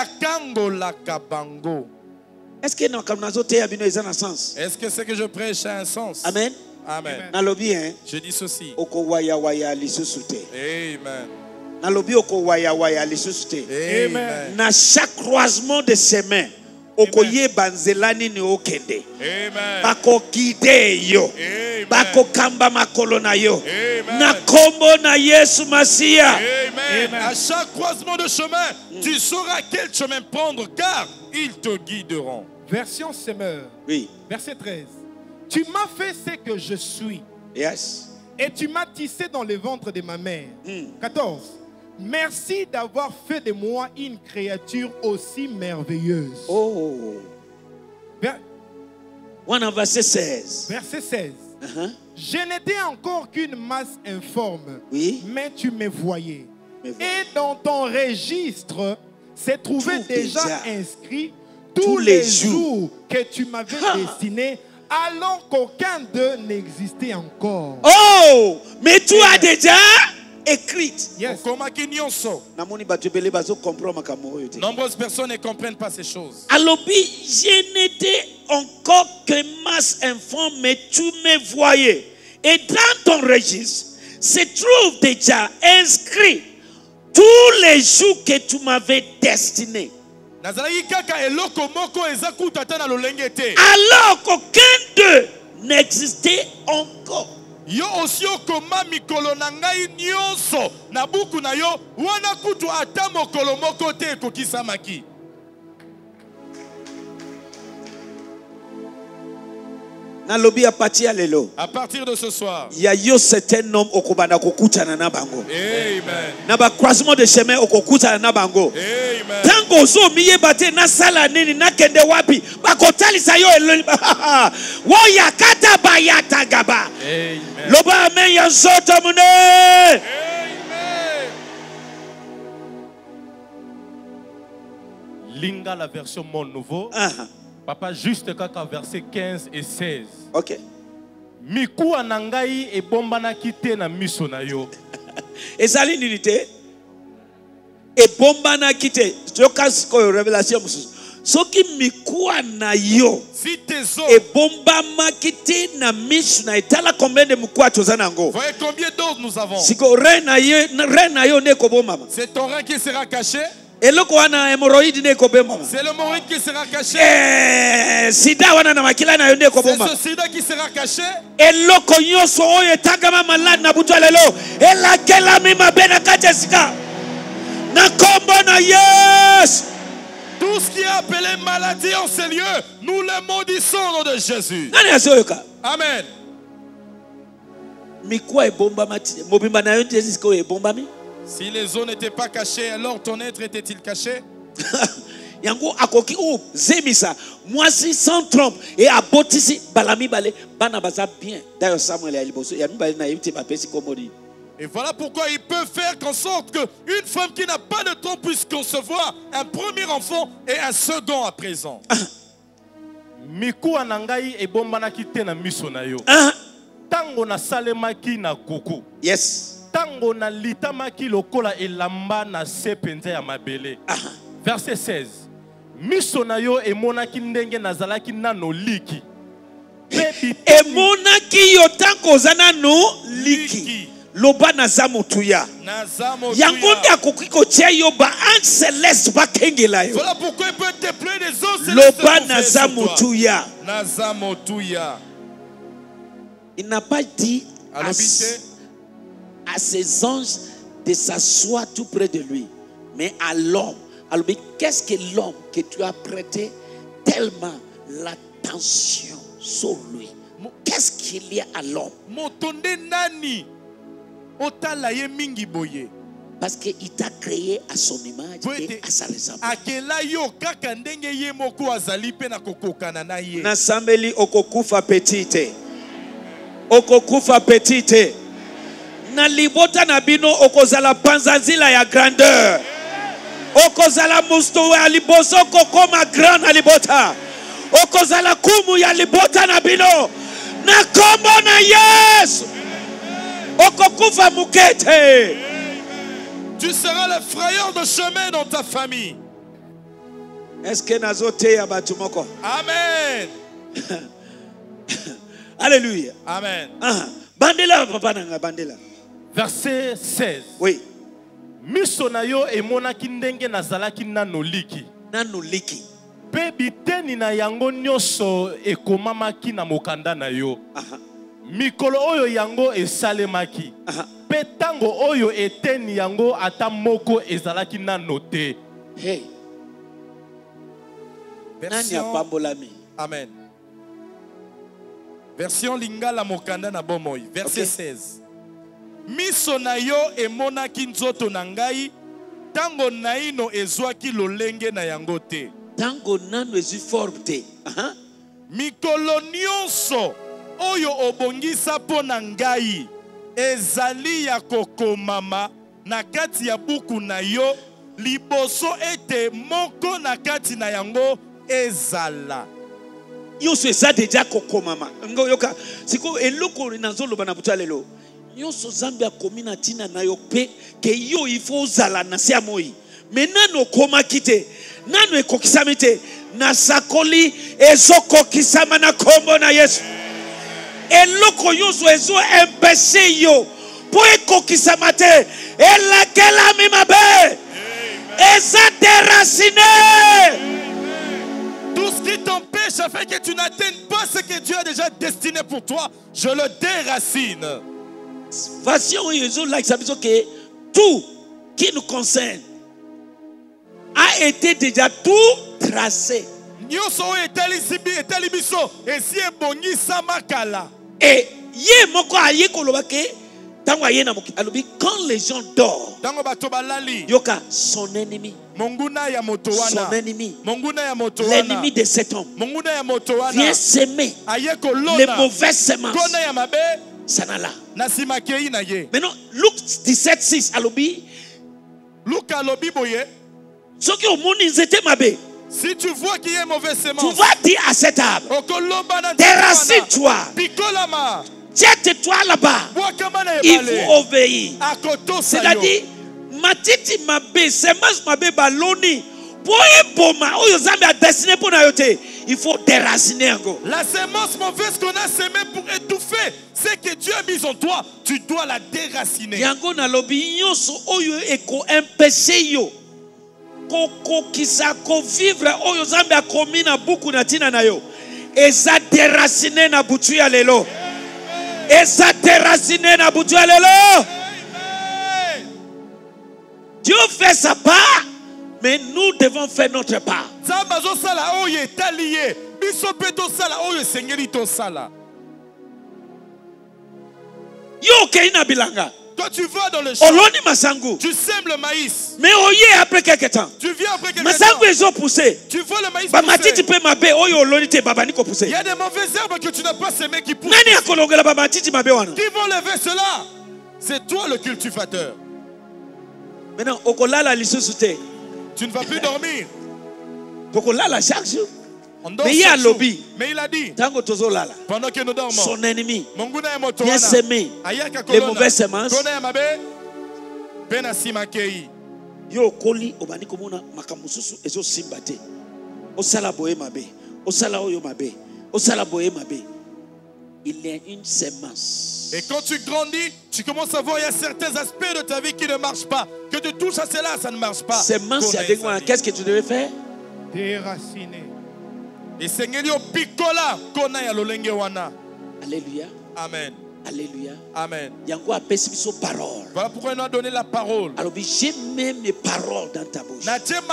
Est-ce que Est-ce que ce que je prêche a un sens? Amen. Amen. Je dis ceci. Amen. Amen. Na chaque croisement de ses mains. Okoye banzelani ni okende. Bako guide yo. Bako kamba makolo na yo. Na kombo na Yesu Masia. Amen. À chaque croisement de chemin, tu sauras quel chemin prendre car ils te guideront. Version Semeur. Oui. Verset 13. Tu m'as fait ce que je suis. Yes. Et tu m'as tissé dans le ventre de ma mère. 14. Merci d'avoir fait de moi une créature aussi merveilleuse. Oh. Verset 16. Verset 16. Je n'étais encore qu'une masse informe, Oui. mais tu me voyais. Et dans ton registre se trouvaient déjà inscrits tous les jours que tu m'avais destiné, alors qu'aucun d'eux n'existait encore. Oh, mais tu as déjà écrit. Yes. Nombreuses personnes ne comprennent pas ces choses. Alobi, je n'étais encore que masse informe, mais tu me voyais. Et dans ton registre se trouve déjà inscrit tous les jours que tu m'avais destiné. Alors qu'aucun d'eux n'existait encore. Yo aussi okoma mikolo na ngai nyonso na buku na yo wana kutu ata mokolo moko te kokisamaki. À partir de ce soir. Il y a yo certain homme okobana kokutana na bango. Amen. Na ba croisement de chemin okokutana na bango. Amen. Tango zo miye bate na sala nini na kende wapi bakotalisa yo eloli wo yakata bayata gaba. Amen. Loba amen ya nzoto mune. Amen. Linga la version Monde Nouveau. Papa, juste kaka verset 15 et 16. Ok. Miku anangai e bombana kite na miso na yo. Ezali nilite. E bombana kite. Jokas ko révélation mususu. Soki mikuwa na yo. Si tes os. E bombama kite na miso na itala combien de mikuwa tozana ngo. Voyez combien d'autres nous avons. Siko reina yo ne ko bombama. C'est ton rein qui sera caché. C'est le hémorroïde qui sera caché. C'est ce sida qui sera caché. Tout ce qui est appelé maladie en ces lieux, nous le maudissons au nom de Jésus. Amen. Si les os n'étaient pas cachés, alors ton être était-il caché? Yango akoki ou zemisa moi si sans trompe et abotisi balami balé bana baza bien d'ailleurs Samuel ya liboso ya mibale na yiti bapesi komodi. Et voilà pourquoi il peut faire qu'en sorte qu'une femme qui n'a pas de trompe puisse concevoir un premier enfant et un second à présent. Miku anangai e bombana kite na miso na yo. Tango na salemaki na koko. Yes. Tango na litamaki lokola elamba na sepenza ya mabele. Verset 16. Miso na yo emonaki ndenge nazalaki nano liki. Emonaki yo tango zana no liki. Loba nazamutuya. Yango nde akoki kotia yo ba ange céleste ba kengela yo. Voilà pourquoi il peut déployer des eaux célestes. Loba nazamutuya. Nazamutuya. Il n'a pas dit à ses anges de s'asseoir tout près de lui, mais à l'homme. Alors, qu'est-ce que l'homme que tu as prêté tellement l'attention sur lui? Qu'est-ce qu'il y a à l'homme? Parce qu'il t'a créé à son image et à sa ressemblance. Nasambeli okokufa petite. Okokufa petite. Na libota na bino okozala panzanzila ya grandeur. Okozala musto ya liboso kokoma grand na libota. Okozala kumu ya libota na bino. Na kombo na Yesu. Okokufa mukete. Tu seras le frayeur de chemin dans ta famille. Est-ce que nazote ya batumoko? Amen. Alléluia. Amen. Bandela papa nanga bandela. Verset 16. Oui. Miso na yo emonaki ndenge nazalaki nano liki. Nano liki. Pe biteni na yango nyonso ekomamaki na mokanda na yo. Mikolo oyo yango esalemaki. Pe tango oyo eteni yango ata moko ezalaki nano te. Hey. Nani apambolami. Amen. Version Lingala Mokanda na Bomoi. Verset 16. Miso na yo emonaki nzoto na ngai, tango naino ezwaki lolenge na yango te. Tango nano ezwi forme te. Mikolo nyonso oyo obongisa po na ngai ezali ya kokomama na kati ya buku na yo, liboso ete moko na kati na yango ezala. Yoso eza deja kokomama. Ngo yoka siko eloko nazoloba na butu lelo. Yoso Zambia komina tina na yo pe ke yo ifo zala na se amoi. Mais nano koma kite. Nano ekokisami te. Na sakoli ezokokisama na kombo na Yesu. Eloko yoso ezo empêcher yo po ekokisama te. Elakela mi mabe. Eza déraciné. Tout ce qui t'empêche afin que tu n'atteignes pas ce que Dieu a déjà destiné pour toi, je le déracine. Version Yesu like ça veut dire que tout qui nous concerne a été déjà tout tracé. Et yé moko aye koloba ke tango aye na moki alobi quand les gens dorment yoka son ennemi son ennemi l'ennemi de cet homme vient s'aimer les mauvaises semences sanala. Maintenant Luc 17:6 alobi Luc alobi boye ceux qui au monde ils étaient mabé. Si tu vois qu'il y a mauvaise semence, tu vas dire à cet arbre, déracine-toi, jette-toi là-bas. Il faut obéir. C'est-à-dire, matiti mabé, semence mabé baloni, pour boma, a destiné pour nayote, il faut déraciner encore. La semence mauvaise qu'on a semée pour étouffer, c'est que Dieu a mis en toi, tu dois la déraciner. Yango na lobi nyonso oyo eko empêcher yo. Koko kisako vivre oyo Zambia komi na buku na tina na yo eza déraciné na butu ya lelo eza déraciné na butu ya lelo. Dieu fait sa part, mais nous devons faire notre part. Zamba zo sala oyo etaliye biso peto sala oyo sengeli to sala. Yo keina bilanga. Quand tu vas dans le champ, tu sèmes le maïs. Mais oye après quelque temps. Tu viens après quelque temps. Tu vois le maïs pousser. Il y a des mauvaises herbes que tu n'as pas semées qui poussent. Qui vont lever cela? C'est toi le cultivateur. Maintenant, tu ne vas plus dormir. Chaque jour. Mais il a lobby. Mais il a dit, pendant que nous dormons, son ennemi vient s'aimer les mauvaises semences. Yo koli obani komona makamususu ezo simbate. Osala boye mabe. Osala oyo mabe. Osala boye mabe. Il y a une semence. Et quand tu grandis, tu commences à voir il y a certains aspects de ta vie qui ne marchent pas. Que tu touches à cela, ça ne marche pas. Semence, qu'est-ce que tu devais faire? Déraciner. Et Seigneur, picola kona ya lolenge wana. Alléluia. Amen. Alléluia. Amen. Yango apesi biso parole. Voilà pourquoi il nous a donné la parole. Alors j'ai mis mes paroles dans ta bouche.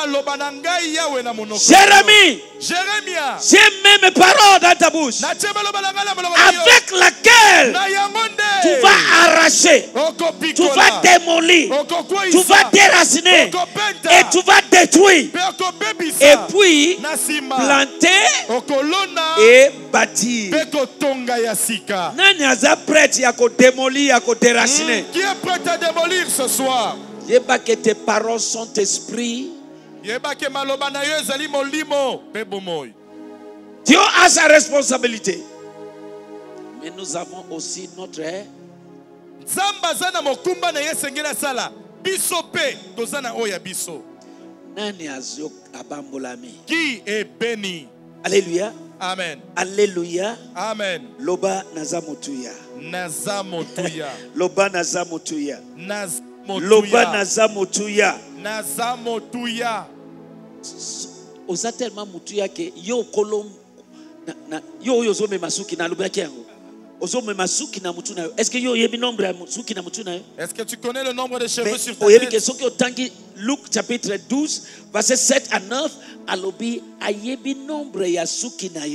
Jérémie. J'ai mis mes paroles dans ta bouche. Avec laquelle tu vas arracher, tu vas démolir, tu vas déraciner et tu vas détruire. Et puis planter et bâtir. Nani aza prête ya ko démolir, ya ko déraciner? Qui est prêt à démolir ce soir? Yeba que tes paroles sont esprit. Yeba que maloba na yo ezali molimo pe bomoy. Dieu a sa responsabilité. Mais nous avons aussi notre Nzamba zana mokumba na yesengela sala. Biso pe tozana oya biso. Nani azyo abambolami? Qui est béni? Alléluia. Amen. Alléluia. Amen. Loba nazamotuya. Nazamotuya. Loba nazamotuya. Nazamotuya. Loba nazamotuya. Nazamotuya. Oza tellement mutuya que yo kolom yo yozo me masuki na lubaki yango. Ozo me masuki na mutu na yo. Est-ce que yo yebi nombre ya masuki na mutu na yo? Est-ce que tu connais le nombre de cheveux sur ta tête? Tête? Que soki otangi Luc chapitre 12 verset 7 à 9 alobi ayebi nombre ya suki na yo.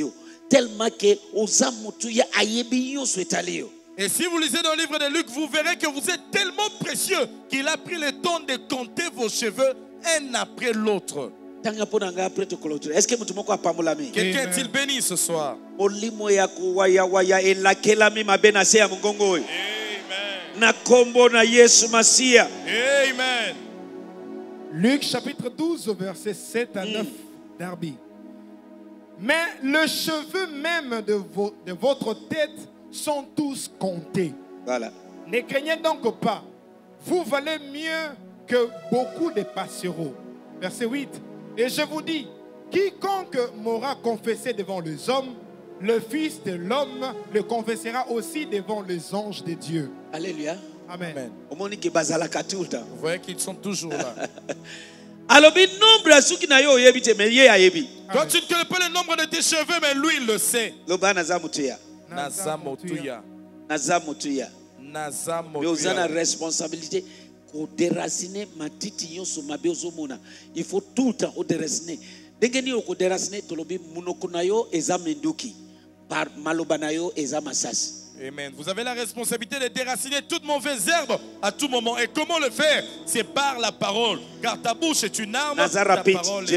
tellement que oza mutu ya ayebi nyonso etali yo. Et si vous lisez dans le livre de Luc, vous verrez que vous êtes tellement précieux qu'il a pris le temps de compter vos cheveux un après l'autre. Tanga pona nga après te clôturer. Est-ce que mutu moko apamolami? Quelqu'un est-il béni ce soir? Olimo ya kuwaya waya elakelami mabena se ya mongongo oyo. Amen. Na kombo na Yesu Masia. Amen. Luc chapitre 12, versets 7 à 9, Darby. Mais les cheveux même de votre tête sont tous comptés. Voilà. Ne craignez donc pas. Vous valez mieux que beaucoup de passereaux. Verset 8. Et je vous dis, quiconque m'aura confessé devant les hommes, le Fils de l'homme le confessera aussi devant les anges de Dieu. Alléluia. Amen. Vous voyez qu'ils sont toujours là. Alobi nombre asuki na yo yebi te me ye ayebi. Toi tu ne connais pas le nombre de tes cheveux, mais lui il le sait. Loba naza mutuya. Nazamotuya. Naza mutuya. Mais aux a la responsabilité ko déraciner matiti nyonso mabe ozomona. Il faut tout le temps au déraciner. Dengeni ko déraciner tolobi munoko na yo eza menduki. Par maloba na yo eza masasi. Amen. Vous avez la responsabilité de déraciner toute mauvaise herbe à tout moment. Et comment le faire? C'est par la parole. Car ta bouche est une arme. Ta parole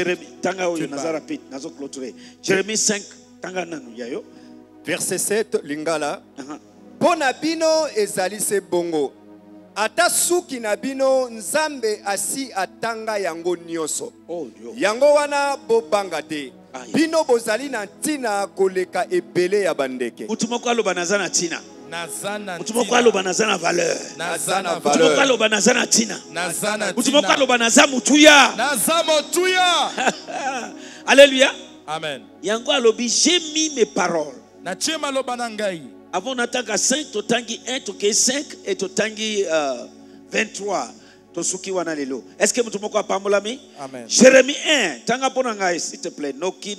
Jérémie 5, tanga nanu yayo. Verset 7, Lingala. Pona bino ezali se bongo. Ata suki na bino nzambe asi atanga yango nyoso. Yango wana bobanga te. Bino bozali na ntina koleka ebele ya bandeke. Mutumoko aloba nazana tina. Nazana. Mutumoko aloba nazana valeur. Nazana valeur. Mutumoko aloba nazana tina. Nazana. Mutumoko aloba nazamutuya. Nazamotuya. Alléluia. Amen. Yango alobi j'ai mis mes paroles. Na chema loba nangai. Avant natanga 5 totangi 1 toke 5 et totangi 23. Est-ce que vous avez Amen. Jérémie 1, tanga pona ngai s'il te plaît. Noki.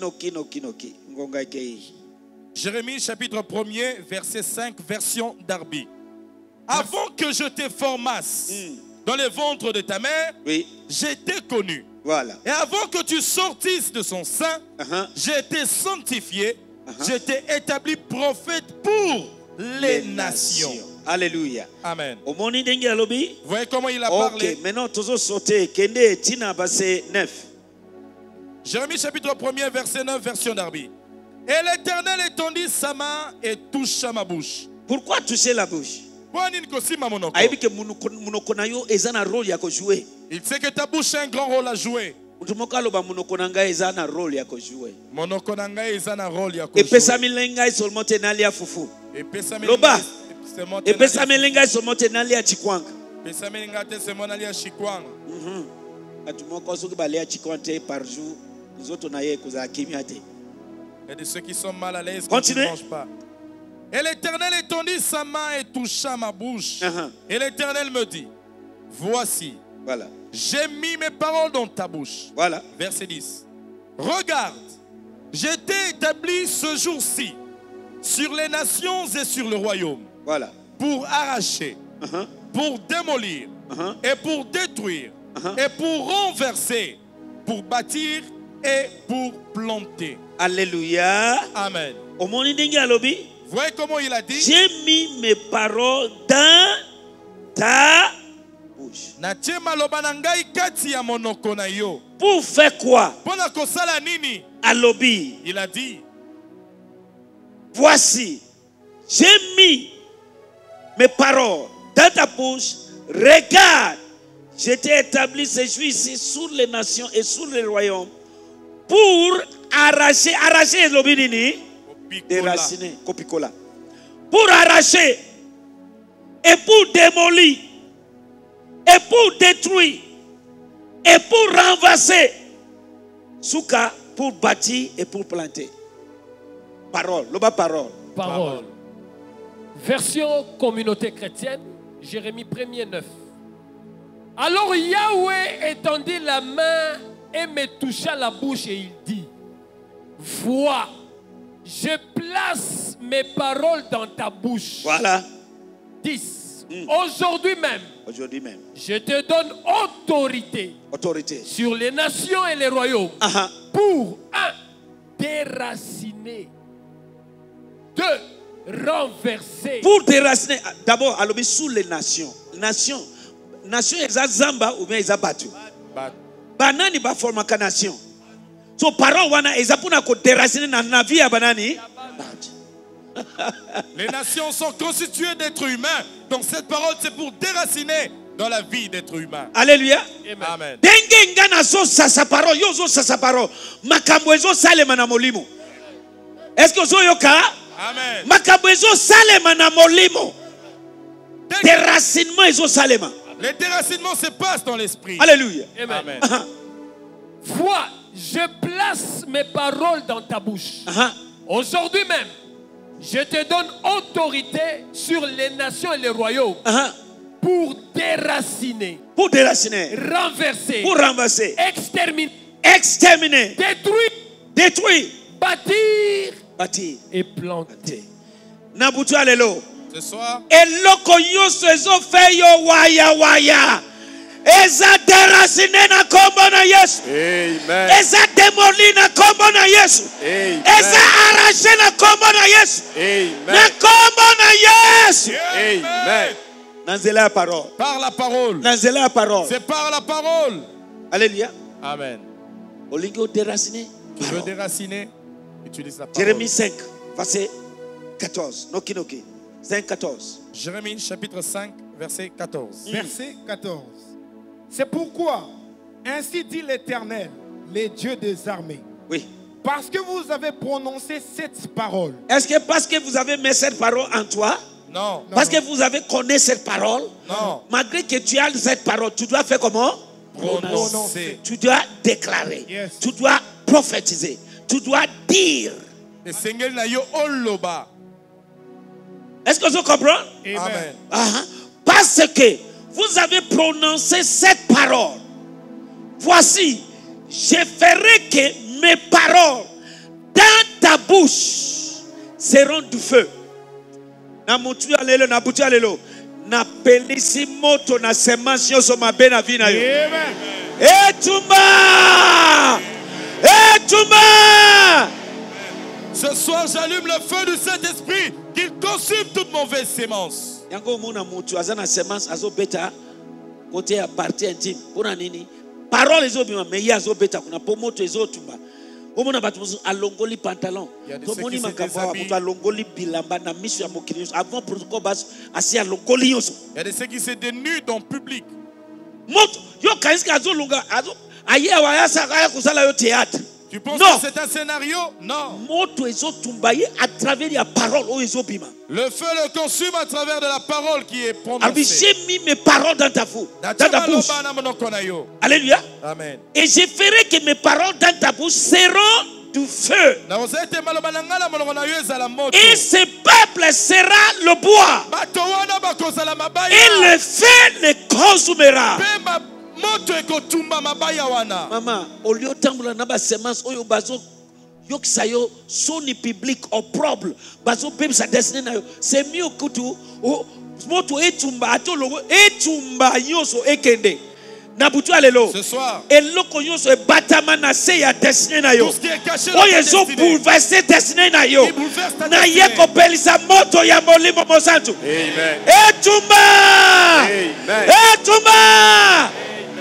Jérémie chapitre 1er, verset 5, version Darby. Avant que je te formasse dans le ventre de ta mère, oui, j'étais connu. Voilà. Et avant que tu sortisses de son sein, j'étais sanctifié, j'étais établi prophète pour les nations. Alléluia. Amen. Au moni dengi alobi. Vous voyez comment il a parlé? Ok, maintenant tous sauter. Kende tina verset 9. Jérémie chapitre 1er, verset 9, version Darby. Et l'Éternel étendit sa main et toucha ma bouche. Pourquoi toucher la bouche? Il sait que ta bouche a un grand rôle à jouer. Loba. Epesa melenga somote nalia chikwanga. Pesa melenga te semonalia chikwanga. Atumoko soki balia chikwante par jour, nous autres na ye kuza kimia te. Et de ceux qui sont mal à l'aise quand ils ne mangent pas. Et l'Éternel étendit sa main et toucha ma bouche. Et l'Éternel me dit, voici, voilà, j'ai mis mes paroles dans ta bouche. Voilà. Verset 10. Regarde, j'ai été établi ce jour-ci sur les nations et sur le royaume. Voilà. Pour arracher, pour démolir, et pour détruire, et pour renverser, pour bâtir et pour planter. Alléluia. Amen. Au monde d'Ingalobi. Vous voyez comment il a dit? J'ai mis mes paroles dans ta bouche. Pour faire quoi? Alobi. Il a dit, voici, j'ai mis mes paroles dans ta bouche. Regarde, j'ai établi ce jour ici sur les nations et sur les royaumes pour arracher l'obédini, déraciner, copicola, pour arracher et pour démolir et pour détruire et pour renverser, souka pour bâtir et pour planter. Parole, l'oba parole. Parole. Version communauté chrétienne, Jérémie 1er 9. Alors Yahweh étendit la main et me toucha la bouche et il dit, vois, je place mes paroles dans ta bouche. Voilà. 10. Aujourd'hui même, je te donne autorité sur les nations et les royaumes pour 1. Déraciner de renverser. Pour déraciner, d'abord, alors sous les nations. Nation, eza zamba ou bien eza batu. Banani ba formaka nation. So parole wana eza puna ko déraciner na vie ya banani. Les nations sont constituées d'êtres humains. Donc cette parole, c'est pour déraciner dans la vie d'êtres humains. Alléluia. Amen. Denge ngana so sa parole, yo zo sa parole. Makambo ezo salema na molimo. Est-ce que zo yoka? Amen. Makambo ezo salema na molimo. Déracinement ezo salema. Les déracinements se passent dans l'esprit. Alléluia. Amen. Vois, je place mes paroles dans ta bouche. Aujourd'hui même, je te donne autorité sur les nations et les royaumes pour déraciner, renverser, pour renverser, exterminer, détruire, bâtir et planter. Nabutu alelo. Ce soir, eloko yoso ezo feyo waya. Eza déraciné na kombo na Yesu. Amen. Eza démoli na kombo na Yesu. Amen. Eza arraché na kombo na Yesu. Amen. Na kombo na Yesu. Amen. Nanzela la parole. par la parole. Nanzela la parole. C'est par la parole. Alléluia. Amen. Olingo déraciné. Tu veux déraciner? Utilise la parole. Jérémie 5, verset 14. Noki. 5, 14. Jérémie chapitre 5, verset 14. Verset 14. C'est pourquoi, ainsi dit l'Éternel, les dieux des armées. Oui. Parce que vous avez prononcé cette parole. Est-ce que parce que vous avez mis cette parole en toi? Non. Parce que vous avez connu cette parole? Non. Malgré que tu as cette parole, tu dois faire comment? Prononcer. Tu dois déclarer. Yes. Tu dois prophétiser. Tu dois dire. Et Seigneur na yo oloba. Est-ce que vous comprenez? Amen. Parce que vous avez prononcé cette parole. Voici, je ferai que mes paroles dans ta bouche seront du feu. Nabutu alelo. Na pelisi moto na semence yo so mabe na vie na yo. Amen. Etumba. Ce soir, j'allume le feu du Saint-Esprit qu'il consume toute mauvaise sémence. Yango mona mutu azana semence azo beta côté à partie intime. Pona nini? Parole ezo bima meya azo beta kuna po moto ezo tumba. Omona batu alongoli pantalon. Tomoni makamba mutu alongoli bilamba na misu ya mokili avant protocole bas asi alongoli yoso. Il y a de ceux qui se dénudent en public. Moto yo kaiska azo longa azo aye wayasa kaya kusala yo théâtre. Tu penses Non. que c'est un scénario? Non. Moto ezo tumbaye à travers la parole o ezo bima. Le feu le consume à travers de la parole qui est Alors prononcée. j'ai mis mes paroles dans ta bouche. Alléluia. Amen. Et je ferai que mes paroles dans ta bouche seront du feu. Et ce peuple sera le bois. Et le feu le consumera. Maman, au lieu de na ba semence oyo bazo yokisa yo soni public opprobre bazo pem sa destiné na yo, c'est mieux que tu moto etumba atolo etumba yoso ekende. Nabutu alelo. Ce soir, eloko yoso ebatama na se ya destiné na yo. tout ce qui est caché dans Oyo ta zo destinée, bouleverser destiné na yo. il bouleverse ta Na destinée. yeko pelisa moto ya molimo mosantu. Amen. Etumba! Amen. Etumba!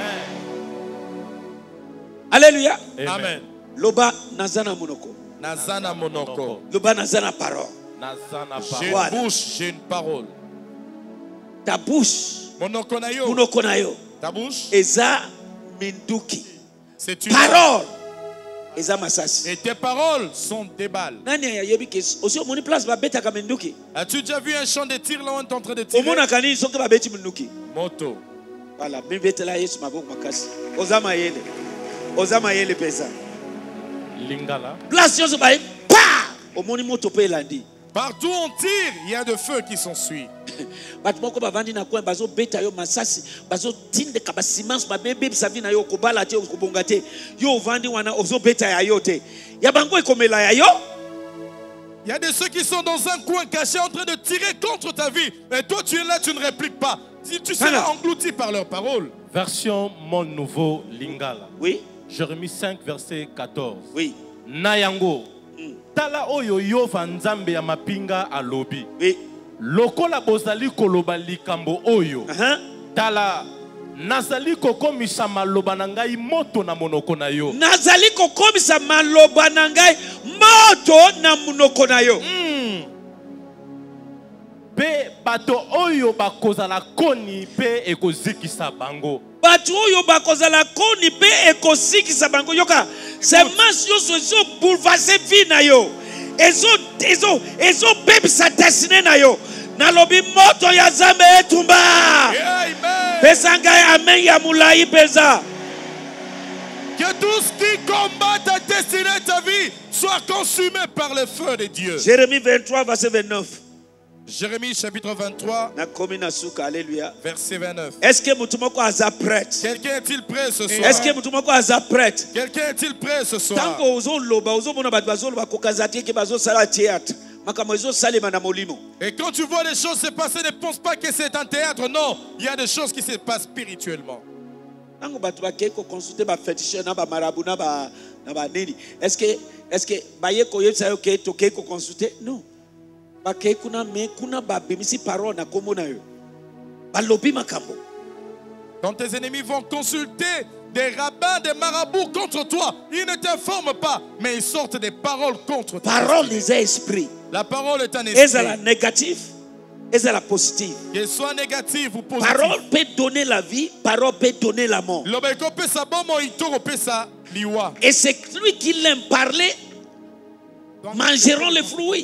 Alléluia. Amen. Loba nazana monoko. Nazana monoko. Loba nazana parole. Nazana j'ai Voilà. une bouche, j'ai une parole. Ta bouche, Monoko na yo. monoko na yo. Ta bouche, Eza minduki. c'est une Parole. Eza masasi. et tes paroles sont des balles. Nani ayebi ke aussi moni place ba beta ka minduki. As-tu déjà vu un champ de tir là où on est en train de tirer? Omona kani soke ba beti minduki. Moto. Voilà, mbetela Yesu maboko makasi. Ozama yele. Ozama yele pesa. Lingala. Place yoso ba pa. Omoni moto pe landi. Partout où on tire, il y a de feux qui s'ensuit. Batu moko bavandi na coin bazo beta yo masasi bazo tinde ka basimans ba bebe savi na yo kobala te okobonga te yo vandi wana ozo beta ya yo te ya bango ekomela ya yo. Il y a de ceux qui sont dans un coin caché en train de tirer contre ta vie. Et toi, tu es là, tu ne répliques pas. Si tu seras Alors. englouti par leurs paroles. Version Mon Nouveau Lingala. Oui, Jérémie 5, verset 14. oui. Nayango. tala oyo Yehova Nzambe ya mapinga alobi. Oui. Lokola bozali koloba likambo oyo. Tala nazali kokomisa maloba na ngai moto na monoko na yo. Nazali kokomisa maloba na ngai moto na monoko na yo. Pe bato oyo bakozala koni pe ekozikisa bango. Bato oyo bakozala koni pe ekozikisa bango. Yoka, semence yoso ezo bouleverser vie na yo. Ezo bebisa destinée na yo. Nalobi moto ya Nzambe etumba. Pesa ngai amen ya mulai pesa. Que tout ce qui combat ta destinée, ta vie, soit consumé par le feu de Dieu. Jérémie 23, verset 29. Jérémie chapitre 23, verset 29. Est-ce que Moutoumoko a prête? Quelqu'un est-il prêt ce soir? Est-ce que Moutoumoko a prête? Quelqu'un est-il prêt ce soir? Tant que loba, et quand tu vois les choses se passer, ne pense pas que c'est un théâtre. Non, il y a des choses qui se passent spirituellement. Est-ce que baye koye sayo ke to ke ko consulter? Non. Ba ke kuna me kuna ba bimisi parole na komona yo. Ba lobi makambo. Quand tes ennemis vont consulter des rabbins, des marabouts contre toi, ils ne t'informent pas, mais ils sortent des paroles contre toi. Parole des esprits. La parole est un esprit. Est-ce la négative? Est-ce la positive? Qu'elle soit négative ou positive. Parole peut donner la vie, parole peut donner la mort. Et c'est lui qui l'aime parler, mangeront les fruits.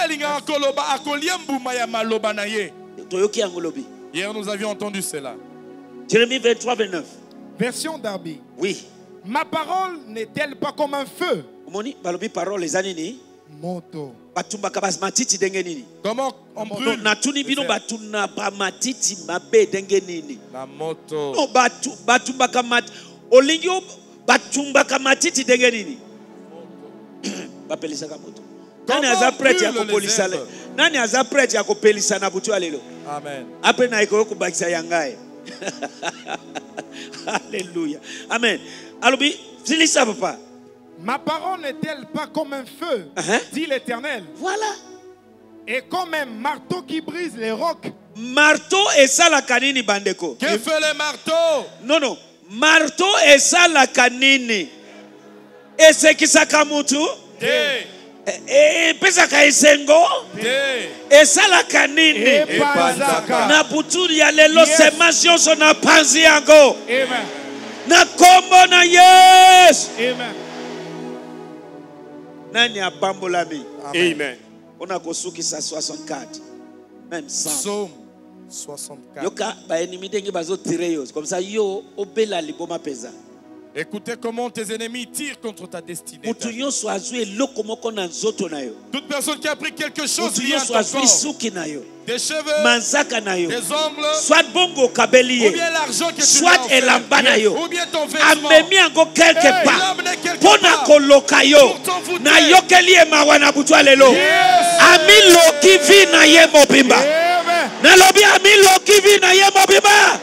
Hier nous avions entendu cela. Jérémie 23, 29. Version Darby. Oui. Ma parole n'est-elle pas comme un feu? Parole les années. Moto. Comment on brûle la moto? Non, batumbaka mat. Olingio batumbaka matiti denge nini? Bapelisa moto. Nani aza prêtre ya kopolisa le? Nani aza prêtre ya kopelisa na butu alelo? Amen. Après na iko kubakisa yangaye. Alléluia. Amen. Alobi, silisa papa. Ma parole n'est-elle pas comme un feu, dit l'Éternel? Voilà. Et comme un marteau qui brise les rocs. Marteau et ça la canine bandeko. Que fait le marteau? Non, non. Marteau et ça la canine. Et c'est qui ça kamutu? Et pesaka esengo? Et ça la canine. Et panzaka. Na buturi ya lelo semation so na panzi yango. Amen. Na kombo na yes. Amen. Nani abambolami? Amen. On a kosuki sa 64. Même 100. Psaume 64. Yoka ba ennemi dengi bazo tirer yo. Comme ça yo obela liboma pesa. Écoutez comment tes ennemis tirent contre ta destinée. Toute personne qui a pris quelque chose lié à ton corps, des cheveux, des ongles, soit bongo kabeli, ou bien l'argent que tu soit elambanayo, ou bien ton vêtement, amemi ango quelque part, pona kolokayo, na yokeli emawana butwa lelo, ami loki vi na ye mobimba, na lobi ami loki vi na ye mobimba.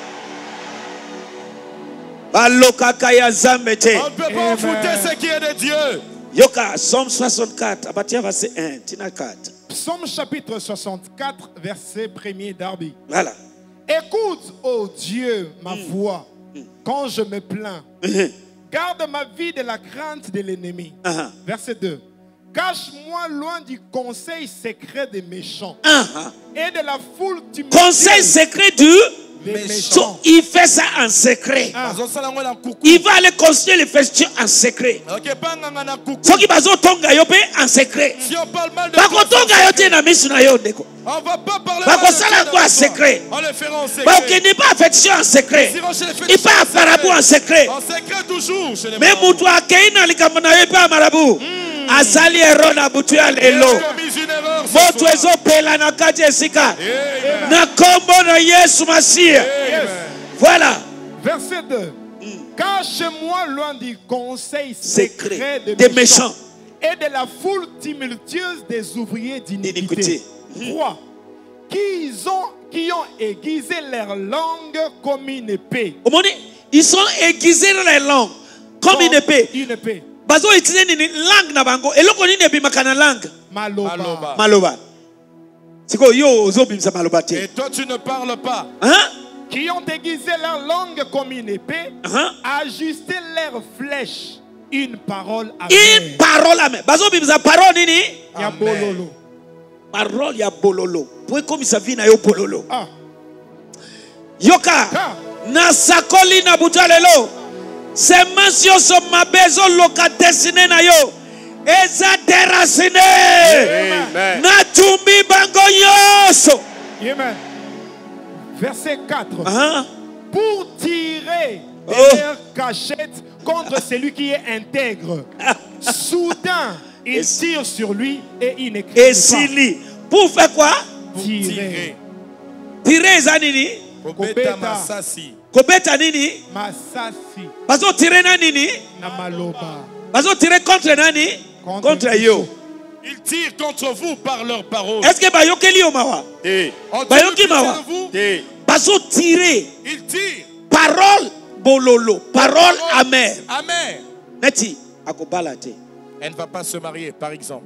On ne peut pas foutre ce qui est de Dieu. Yoka, Psaume 64, à partir verset 1, Tina 4. Psaume chapitre 64, verset 1er d'Arbi. Voilà. Écoute, ô Dieu, ma voix, quand je me plains. Garde ma vie de la crainte de l'ennemi. Verset 2. Cache-moi loin du conseil secret des méchants et de la foule tumultueuse. Conseil secret du méchant. Il fait ça en secret. Il va aller construire les festivités en secret. Ce qui va tonga yope en secret. Bako tonga yote na misu na yo ndeko. Bako sala ko en secret. Bako n'est pas affection en secret. Il pas marabout en secret. Mais mutu akeina likamana yope marabout. Azali erona butu ya lelo. Moto ezo pela na kati esika. Na kombo na Yesu Masia. Voilà. Verset 2. Cache-moi loin du conseil secret des méchants et de la foule tumultueuse des ouvriers d'iniquité. 3. Qui ont aiguisé leur langue comme une épée. Ils sont aiguisés dans leur langue comme une épée. bazo utiliser nini langue na bango eloko nini ebimaka na langue Maloba. maloba siko yo ozobimisa maloba te Et toi, tu ne parles pas. hein Qui ont aiguisé leur langue comme une épée, ajusté leurs flèches, une parole amère. une parole amère bazo bimisa parole nini Ya bololo. parole ya bololo pour comme ça vient na yo bololo Ah. yoka na sakoli na butalelo semence yo so mabezo loka destiné na yo eza déraciné Amen. na tumbi bango yoso Amen. Verset 4. Pour tirer de Oh. leur cachette contre celui qui est intègre. Soudain, il tire sur lui et il n'écrit et pas. sili pour faire quoi Tirer. tirer eza nini Kobeta masasi. kobeta nini Masasi. bazo tirer na nini Na maloba. bazo tirer contre nani contre yo Ils tirent contre vous par leurs paroles. est-ce que bayokeli yo mawa On bayoki tire mawa de vous. bazo tirer Ils tirent. parole bololo parole amère Amen. neti akobala te Elle ne va pas se marier, par exemple.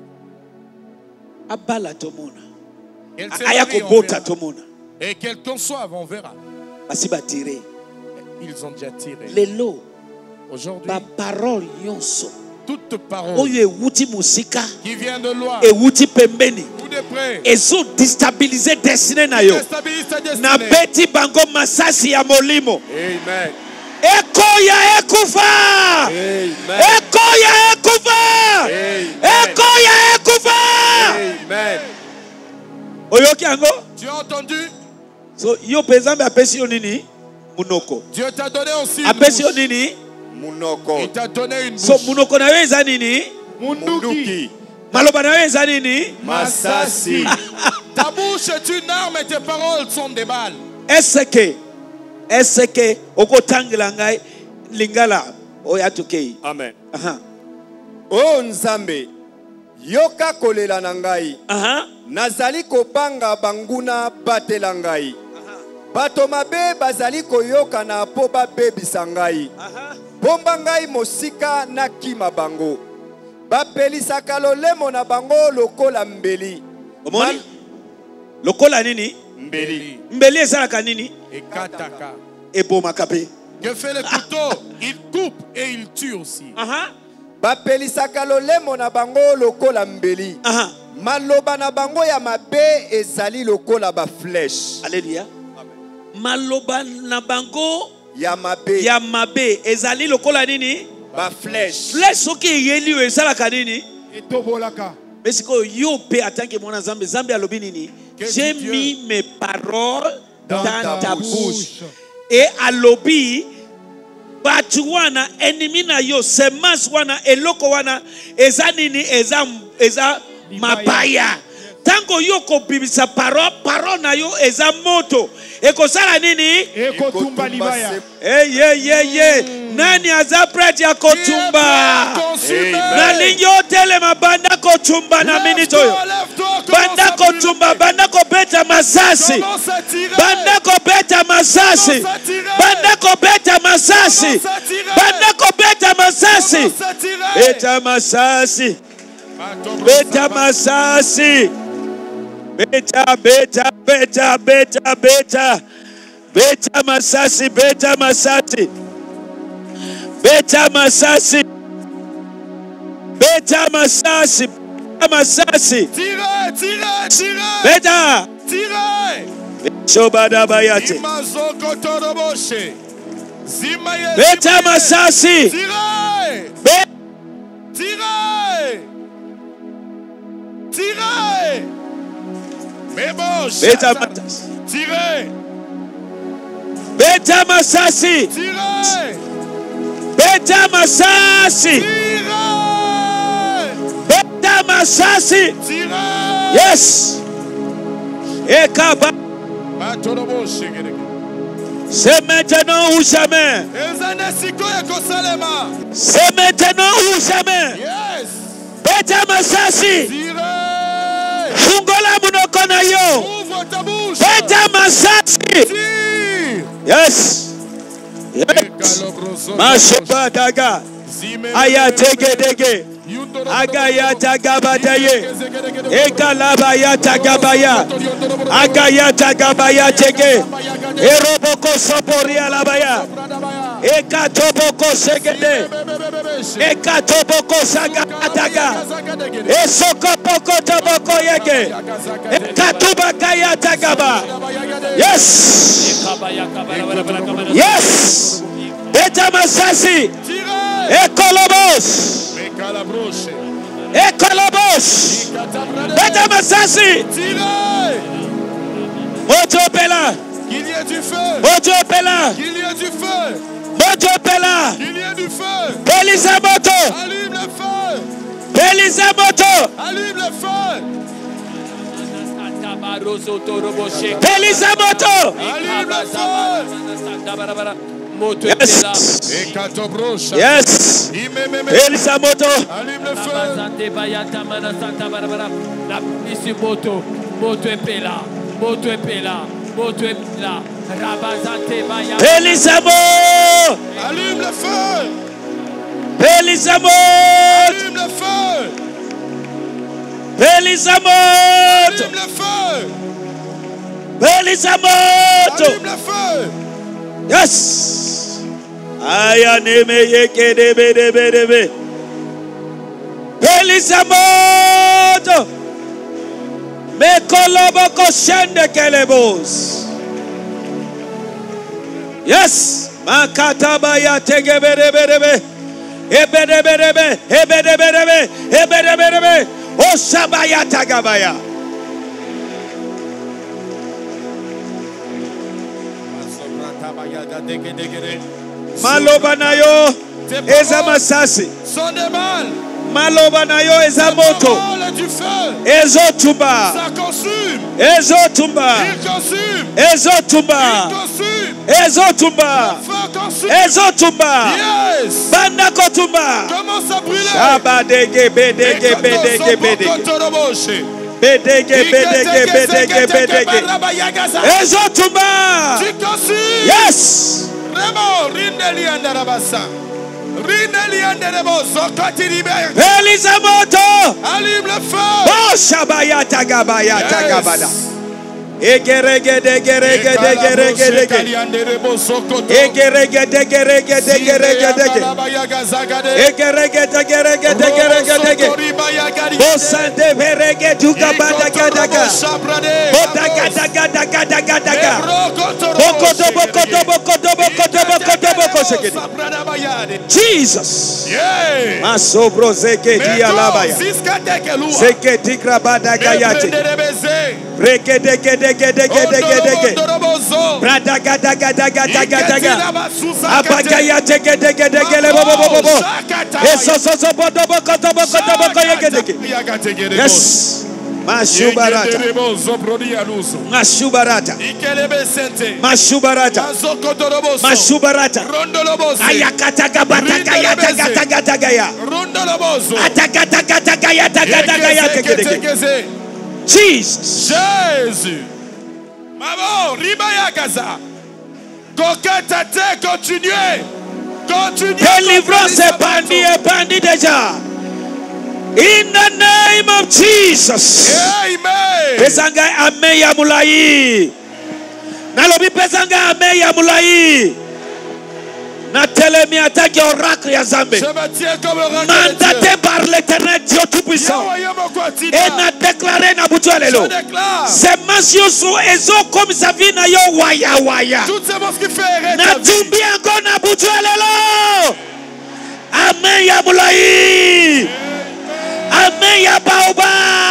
abala tomona Elle se aya marie, on kobota verra. tomona Et qu'elle conçoive, on verra. basi batire Ils ont déjà tiré. lelo Aujourd'hui, baparole nyonso toute parole oyo ewuti mosika qui vient de loin ewuti pembeni ou de près, ezodestabilize destine na yo déstabilise ta destinée. nabeti bango masasi ya molimo Amen. ekoya ekufa ekoya ekufa ekoya ekufa Amen. oyoki yango Tu as entendu? so yo mpe nzambe apesi yo nini munoko Dieu t'a donné aussi une apesi yo bouche. nini Munoko. Il t'a donné une so bouche. munoko na yo eza nini Munduki. maloba na yo eza nini Masasi. Ta bouche est une arme et tes paroles sont des balles. eseke okotangela ngai lingala oyo atukei Amen. aha O Nzambe, yoka kolela na ngai. aha Nazali kobanga banguna batela ngai. Bato mabe bazali koyoka na po babebisa ngai. aha Bomba ngai mosika na kima bango. Bapelisaka lolemo na bango lokola mbeli. omoni lokola nini Mbeli. mbeli ezalaka nini Et kataka. ebomaka mpe Que fait le couteau? Il coupe et il tue aussi. aha Bapelisaka lolemo na bango lokola mbeli. aha Maloba na bango ya mabe ezali lokola ba flèche. Alléluia. Maloba na bango Ya mabe. ya mabe ezali lokola nini Ba flèche. flèche soki eyeli yo ezalaka nini Etobolaka. mais sikoyo yo mpe atanke mwana nzambe nzambe alobi nini Que j'ai dit Dieu mis mes paroles dans ta ta bouche. bouche et alobi bato wana ennemi na yo semence wana eloko wana eza nini eza mabaya tango yo kobimisa parole na yo eza moto ekosala nini Ekotumba libaya. nani aza prêtre ya kotumba nalingi otelema banda kotumba na minute oyo banda kotumba banda kobeta masasi banda kobeta masasi banda kobeta masasi banda kobeta masasi beta masasi beta masasi beta beta beta beta beta beta masasi beta masasi beta masasi beta masasi beta masasi Tirez, tirez, tirez. beta Tirez. shobada bayate Imazokotoroboshe. Zimaye, beta zimaye. masasi Tirez. Tirez. Tirez. Mais bon, beta Shazam. masasi Tirez. beta masasi Tirez. beta masasi Tirez. beta masasi Tirez. yes ekaba Matoroboshe. c'est maintenant ou jamais Ezane sikoye kosalema. c'est maintenant ou jamais Yes. beta masasi Tirez. fungola munoko na yo Ouvre ta bouche. beta masasi Tire. yes yes mashobadaga Aya tege dege. Agaya tagabataye. Ekalabaya tagabaya. Agaya tagabaya tege. Eroboko soporia labaya. Ekatoboko segede. Ekatoboko sagataga. Esokopoko toboko yege. Ekatubakaya tagaba. Yes. Yes. Betamasasi. Ekolobos. Ekolobos. Betamasasi. Moto pela. Qu'il y ait du feu. Moto pela. Qu'il y ait du feu. Moto pela. Qu'il y ait du feu. Belisa moto. Allume le feu. Belisa moto. Allume le feu. Belisa moto. Allume le feu. Yes. Yes. Belisa moto. Allume le feu. Belisa moto. Allume le feu. Belisa moto. Allume le feu. Belisa moto. Allume le feu. Belisa moto. Allume le feu. Yes. Aya neme yeke debe debe debe. Belisa moto. Me kolobo koshende kelebos. Yes. Makataba ya tegebe debe debe. Ebe debe debe. Ebe debe debe. Ebe debe debe. Osabaya tagabaya. Maloba na yo eza masasi. Son de mal. Maloba na yo eza moto. Du feu. Ezotumba. Ça consume. Ezotumba. Il consume. Ezotumba. Il consume. Ezotumba. Feu consume. Ezotumba. Yes. Banda kotumba. Commence à brûler. Shabadege bedege bedege bedege. Bedege bedege bedege bedege. Ezotumba. Tu consumes. Yes. Remo rindeli andarabasa. Rindeli andareboso katiribe. Belisa moto. Allume le feu. Oh shabaya tagabaya tagabada. Egerege degerege degerege dege. Egerege degerege degerege dege. Egerege degerege degerege dege. Bosande verege tukabada gadaga. Bodaga daga daga daga daga. Bokoto bokoto bokoto bokoto bokoto bokoto. Jesus. Masobro zeke dia labaya. Zeke tikrabada gayati. Reke dege dege dege dege dege. Brada gada gada gada gada gada. Abagaya dege dege dege le bobo bobo bobo. Eso so so bodo bokoto bokoto bokoto dege. Yes. Mashubarata. Mashubarata. Mashubarata. Mashubarata. Ayakata bataka yataka taka ya. Ataka taka yataka. Jesus. Jésus. Maman, Ribaya Gaza. Coquetate, continuez. Continuez. Délivrance est bandit déjà. In the name of Jesus. Amen. Pesanga ame ya mulai. Nalobi pesanga ame ya mulai. Na telemi attaque oracle ya Zambé. Je me tiens comme oracle. Mandaté par l'Éternel Dieu Tout-Puissant. Et na déclaré na butu alelo. Ces mentions sont ezo comme ça vit na yo waya waya. Toutes ces monstres qui fait na tumbi encore na butu alelo. Amen ya mulai. Amen ya baoba.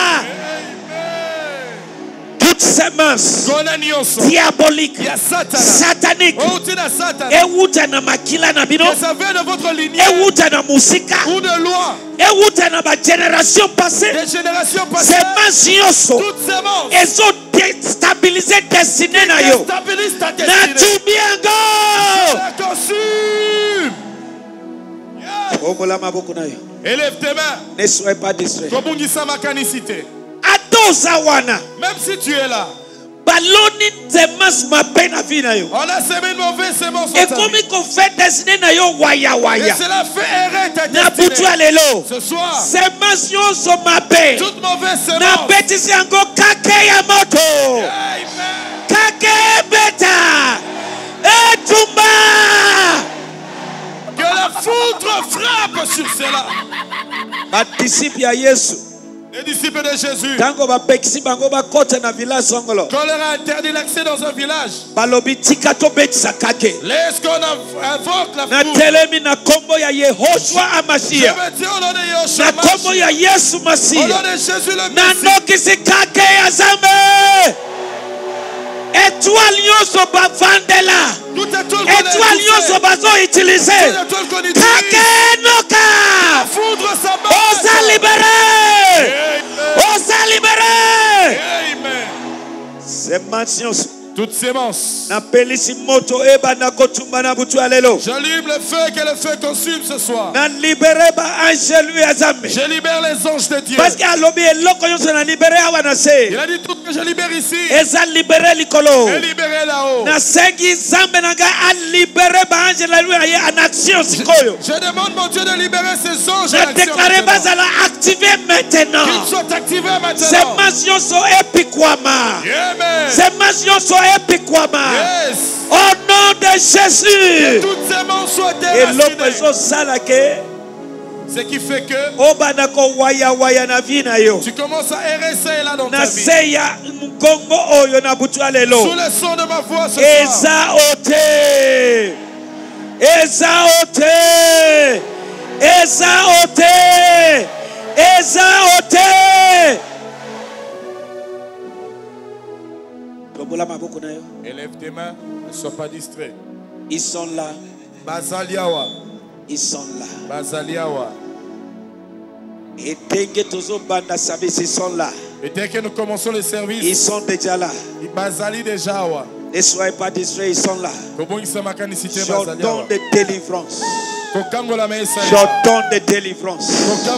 Toutes ces semences diaboliques, sataniques, et na makila na bino, et na musika, ou de loi, et na ma génération passée, ces mentions, elles ont déstabilisé destinée na yo. Na tubiango. Élève tes mains. Ne sois pas distrait. Même Atosa wana. si tu es là. Ba baloni semence mabe na vie na yo. On a semé une mauvaise semence. Et comme qu'on fait destiner na yo waya Et waya. cela fait errer ta Na butu destinée. alelo. Ce soir, Semence yo so mabe. toute mauvaise Na semence. betisi yango kake ya moto. Amen. Kake beta. Etumba. Que la foudre frappe sur cela. Badisciple ya Yesu. Les disciples de Jésus, Tango bapekisi bango bakota na village songolo. qu'on leur a interdit l'accès dans un village, Balobi tika to betisa kake. laisse qu'on invoque la Na foudre. telemi na kombo ya Yehoshua Je Amashia. me dis au nom de Na Yahushua, kombo ya Yesu au nom Masia. de Jésus le Na Messie, nokisi kake ya Zambe. Étoile nyonso bavandela. tout étoile Étoile nyonso bazo utiliser. qu'on utilise, Kake noka. la foudre s'abat. Osa libéré. Osa libéré. Amen. Semence nyonso. Toute sémence. Na pelisi moto eba na kotumba na butu alelo. J'allume le feu, que le feu consume ce soir. Na libéré ba ange lui azambe. Je libère les anges de Dieu. Parce que alobi eloko nyonso na libéré awa na Il se. a dit tout que je libère ici Eza libéré likolo. et libéré là-haut. Na sengi zambe na nga a libéré ba ange la lui aye en action sikoyo. Je demande mon Dieu de libérer ces anges en Na action déclaré maintenant. bazala activé maintenant. Qu'ils soient activés maintenant. Semence nyonso epikwama. Amen. Semence nyonso epikwama. Yes. Au nom de Jésus. Toutes ces mains soient Eloko déracinées. ezo sala ke Ce qui fait que obana ko waya waya na vie na yo. tu commences à errer ça et là dans ta Na vie. se ya mkongo oyo na butu Sous alelo. le son de ma voix ce soir. Eza ote. Eza ote. Eza ote. Eza ote. Tombola maboko na yo. Élève tes mains, ne sois pas distrait. Ils sont là. Bazaliawa. Ils sont là. Bazaliawa. Et dès tozo banda service, ils sont là. Et dès que nous commençons le Ils service, sont déjà là. Bazali déjà wa. Ne soyez pas distraits, ils sont là. J'ordonne de délivrance. J'ordonne de délivrance.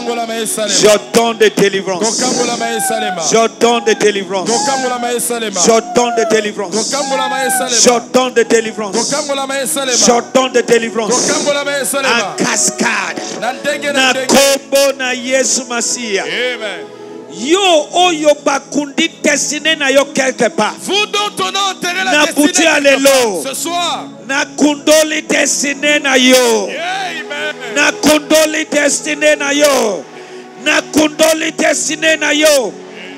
J'ordonne de délivrance. J'ordonne de délivrance. J'ordonne de délivrance. J'ordonne de délivrance. J'ordonne de délivrance. En cascade. Na kombo na Yesu Masia. Amen. Yo oyo bakundi destiné na yo quelque part. Vous dont on a enterré la Na destinée buti quelque alelo. part, ce soir. Na kundoli destiné na yo. Amen. Na kundoli destiné na yo. Na kundoli destiné na yo.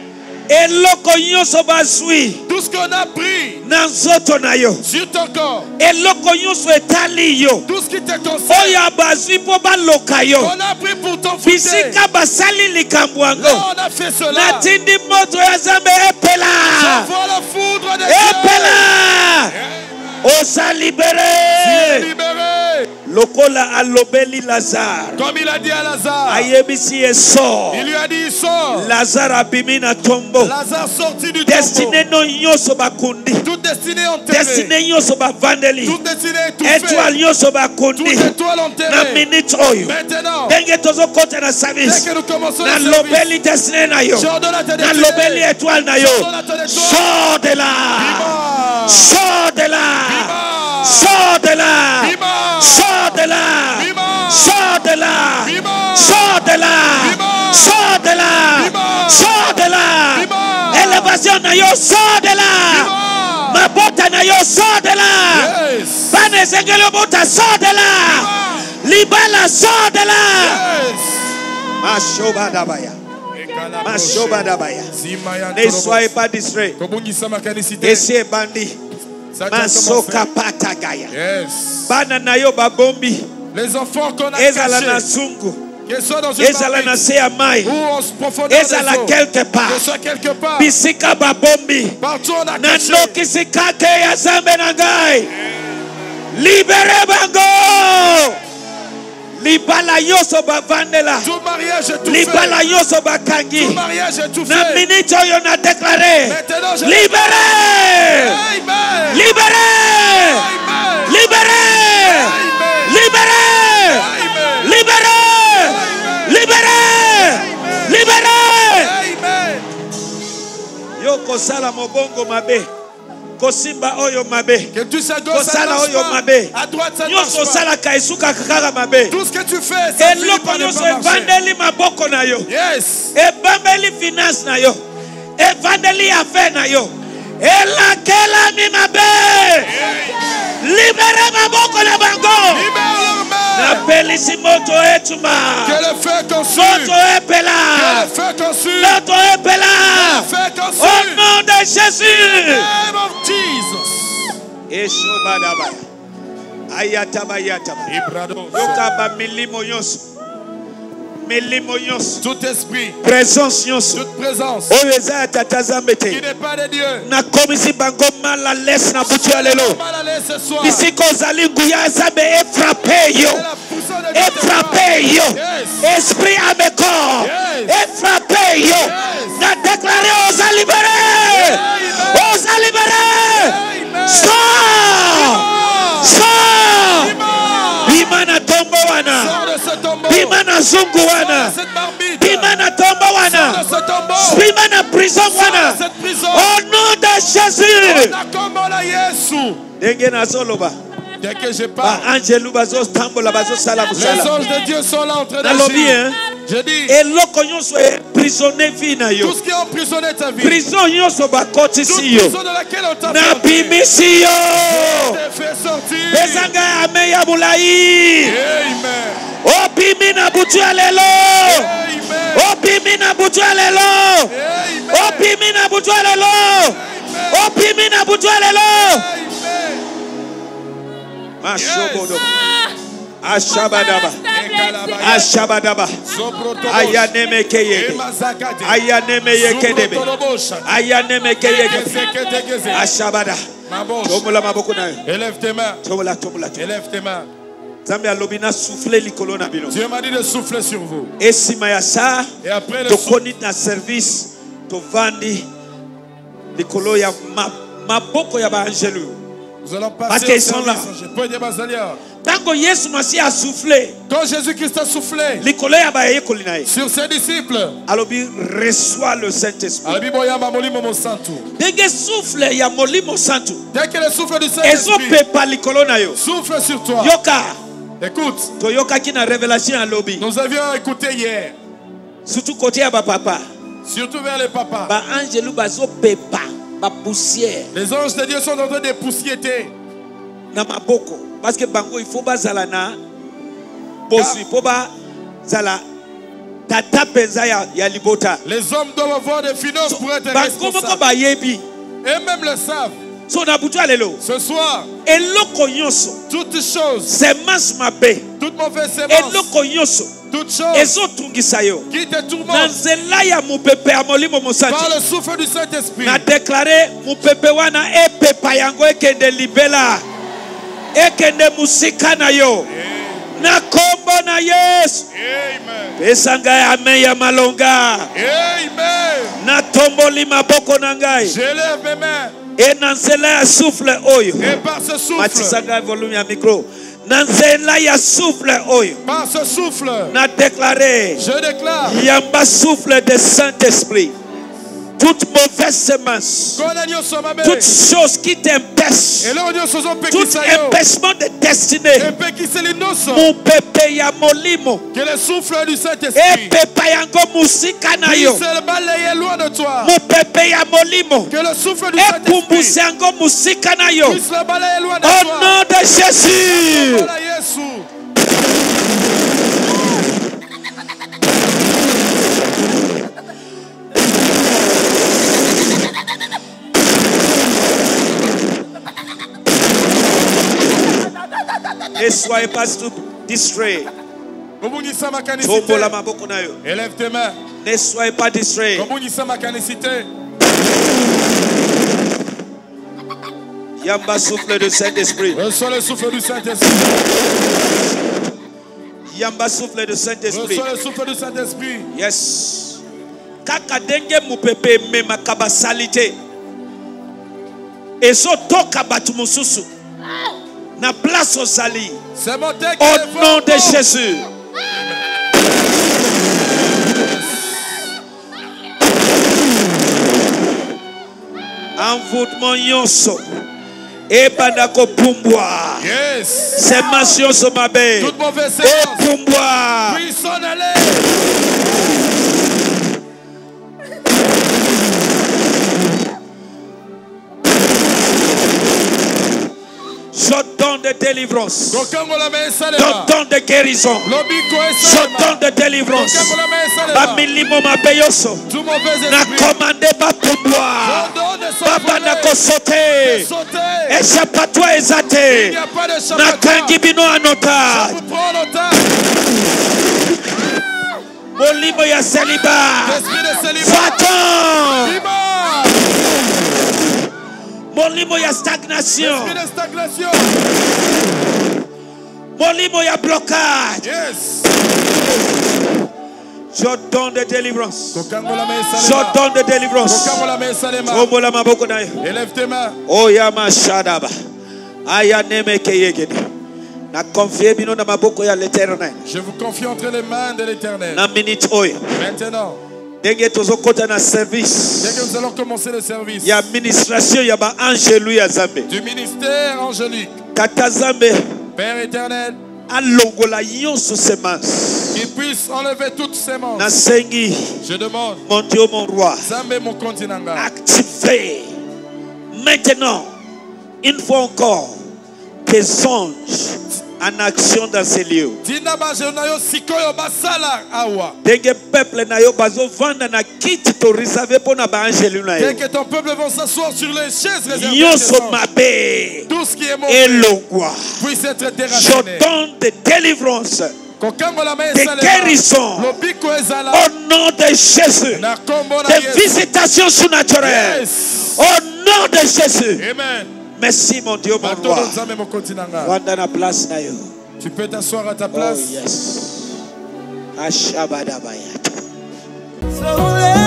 Eloko nyonso bazwi. Tout ce qu'on a pris Na nzoto na yo. sur ton corps, Eloko nyonso etali yo. tout ce qui te concerne, Oyo bazwi po baloka yo. on a pris pour t'enfouir. Bisika basali likambo yango. Là, on a fait cela. Natindi moto ya Zambe epela. J'envoie la foudre de Dieu. Epela. Osa Tu es libéré. libéré. Lokola alobeli Lazare. Comme il a dit à Lazare. Ayebisi eso. Il lui a dit, il sort. Lazare abimi na tombo. Lazare sorti du Destiné tombeau. no nyonso bakundi. Toute destinée enterrée. Destiné nyonso bavandeli. Toute destinée Étoile étouffée. nyonso Toute bakundi. étoile Na enterrée. minute oyo. Maintenant, Ndenge tozokota na dès service. que nous commençons le Na service, lobeli destiné na yo. j'ordonne à ta Na lobeli destinée. étoile na yo. J'ordonne à ton étoile. Sors de là. Bima. Sors de là. Bima. Sors de là. Bima. Sors de là. Bima. Sors de là. Bima. Sors de là. Bima. Sors de là. Bima. Sors de là. Bima. Élévation na yo, sors de là. Bima. Mabota na yo, sors de là. Yes. Bane zengelo bota, sors de là. Libala, sors de là. Yes. Mashoba dabaya. Mashoba dabaya. Ne soyez pas distraits. Esi ebandi. Masoka patagaya. Yes. Bana na yo babombi. Les enfants qu'on a Ezala na cachés, zungu. qu'ils soient dans une Ezala na barrique se ya mai. ou en profondeur Ezala des eaux, quelque part. qu'ils soient quelque part, Bisika babombi. partout on a Na caché. nokisi kake ya Zambe na ngai. Libere bango. Libala yoso bavandela. Tout mariage étouffé. Libala yoso bakangi. Tout mariage étouffé. Na minute oyo na déclaré. Maintenant je Libéré. Amen. Libéré. Amen. Libéré. Amen. Libéré. Amen. Libéré. Libéré. Libéré. Amen. Yoko sala mobongo mabe. kosimba oyo mabe Que tu sais gauche, ça kosala ne oyo marche mabe pas. À droite, ça ne nyonso marche pas. osalaka esukaka kaka mabe Tout ce que tu fais, ça finit eloko par ne nyonso pas marcher. evandeli maboko na yo Yes. ebambeli finance na yo evandeli affaire na yo elakelami mabe libere maboko na bango Libère leurs mains. napelisi moto etuma Que le feu consume. moto Que epela le feu consume. moto epela Que le feu au consume. nom de Jésus. Name of Jesus. Eshobadaba. Ayatabayataba. Ibrado. Yokaba milimo nyonso. Milimo nyonso. Tout esprit, Présence nyonso. toute présence Oyo eza ya tata Nzambe qui te. n'est pas de Dieu. Nakomisi bango mal à l'aise na butu ya lelo. Mal à l'aise ce soir. Bisika ozali nguya ya Nzambe efrape yo. C'est la puissance de Dieu te Efrape frappe. yo. Yes. Esprit à mes corps. Yes. Efrape yo. Yes. Na déclaré oza libéré. Amen. Oza libéré. Amen. Sors. Sors. Bima na tombo wana. Sors de ce tombeau. Bima na zungu Sors wana. de cette marmite. Bima na tombo Sors wana. de ce tombeau. Bima na prison Sors wana. de cette prison. Au nom de Jésus. Nakombola Yesu. Ndenge nazoloba. Dès que je parle, Angelu bazotambola bazosala les musala. anges de Dieu sont là en train Nalobi d'agir. hein. Je dis, Eloko nyonso emprisonné vie na tout yo. ce qui a emprisonné ta vie, Prison nyonso toute bakotisi yo. prison de laquelle on t'a fait Nabimisi yo. sortir. Ezanga ya meya bulai. Amen. Obimi na butu ya lelo. Amen. Obimi na butu ya lelo. Amen. Obimi na butu ya lelo. Obimi na butu ya lelo. Mashobodo. Ashabadaba. Ashabadaba. Ayaneme keye. Ayaneme yekedebe. Ayaneme keye. Ashabada. Tomola maboko na yo. Élève tes mains. Tomola. Élève tes mains. Nzambe alobina souffler likolo na bino. Dieu m'a dit de souffler sur vous. Esima ya sa Et après le tokoni na service tovandi likolo ya maboko ya baangelu. nous allons Parce passer qu'ils au sont là. service. Je peux dire Basalia. Tango Yesu Masi a soufflé Quand Jésus-Christ a soufflé likolo ya bayekoli na ye. sur ses disciples, Alobi reçoit le Saint-Esprit. à la Bible, il y a Mamoli Momo Santu. Denge souffle ya molimo santu. Dès que le souffle du Ezo Saint-Esprit pepa likolo na yo. souffle sur toi, Yoka. écoute, Toyoka ki na révélation ya lobi. nous avions écouté hier, Surtout côté ya ba papa. surtout vers les papas. Ba angelu bazo pepa ba poussière Les anges de Dieu sont en train de poussiéter. na maboko parce que bango il faut bazala na bosi po ba zala tata penza ya libota. Les hommes doivent avoir des finances pour être Bango moko responsables. ba yebi. Et même le savent. So na butu alelo. Ce soir, Eloko nyonso. toutes choses, Semence mabe. toute mauvaise sémence, Eloko nyonso. toutes choses Ezo tungisa yo. qui te Na tourmentent nzela ya mupepe ya molimo mosantu. par le souffle du Saint-Esprit. Na déclaré mupepe wana epepa yango ekende libela. Ekende musika na yo. Na kombo na Yesu. Amen. Pesanga ya amen ya malonga. Amen. Na tomboli maboko na ngai. J'élève mes mains. E na nzela ya souffle oyo. Et par ce souffle, Matisanga volume ya micro. Na nzela ya souffle oyo. par ce souffle, Na déclaré. je déclare Yamba souffle de Saint-Esprit. Toute mauvaise semence. Toute chose qui t'empêche. Tout empêchement de destinée. Mon pépé ya molimo. Que le souffle du Saint-Esprit Et pépé yango musika na yo. puisse le balayer loin de toi. Mon pépé ya molimo. Que le souffle du Et Saint-Esprit pumbuse yango musika na yo. puisse le balayer loin de Au toi. nom de Jésus. Voilà, Yesu. Ne soyez pas distraits. Tombola maboko na yo. Élève tes mains. Ne soyez pas distraits. Yamba souffle de Saint-Esprit. Reçois le souffle du Saint-Esprit. Yamba souffle de Saint-Esprit. Reçois le souffle du Saint-Esprit. Yes. Kaka denge mupepe mema kabasalité. Ezo toka batu mususu. Na place aux alliés. C'est mon texte. Au nom de Jésus. envoûtement nyonso ebanda kopumbwa. Yes. Semence nyonso mabe Toute mauvaise séance. epumbwa. Puis s'en aller. J'entends de délivrance. Kokangola me salema. J'entends de guérison. Lobiko esalema. J'entends de délivrance. Kokangola me salema. Bamilimo mabeyoso. Tout mauvais Na esprit. commandé bapumbwa. J'ordonne de Baba na s'envoler. kosote. Sauter. Échappatoire Il n'y ezate. a pas de Na échappatoire. kangi bino Je anota. vous prends l'otage. Molimo ya célibat. L'esprit de célibat. Va-t'en. Vivant. Molimo ya stagnation. L'esprit de stagnation. Molimo ya blocage. Yes. J'ordonne de délivrance. Kokangola me salema. J'ordonne de délivrance. Kokangola me salema. Ombola maboko na yo. Élève tes mains. Oya mashadaba. Aya nemeke yegede. Na confie bino na maboko ya l'Éternel. Je vous confie entre les mains de l'Éternel. Na minute oyo. Maintenant, Denge tozokota na dès service. que nous allons commencer le service Ya administration ya ba angelu ya Zambe. du ministère angélique, Tata Zambe Père éternel, alongola yonso semence. qu'il puisse enlever toutes sémences. Na sengi Je demande, mon Dieu mon roi. Zambé mon continent, Activez maintenant une fois encore tes anges en action dans ces lieux. Tina bajenayo sikoyo basala awa. Denge peuple na yo bazo vanda na kiti to réservé pour na ba angelu na Dès yo. que ton peuple va s'asseoir sur les chaises réservées, Yonso des anges, mabe tout ce qui est mauvais elongwa. puisse être déraciné. J'ordonne de délivrance, Kokangola me de salema. guérison Lobiko ezala. au nom de Jésus. Na kombo na De Yesu. visitations surnaturelles Yes. au nom de Jésus. Amen. Merci mon Dieu mon Batono roi. Nzambe mon continent. Wanda na place na yo. Tu peux t'asseoir à ta Oh place. yes. Ashabadabayat. So let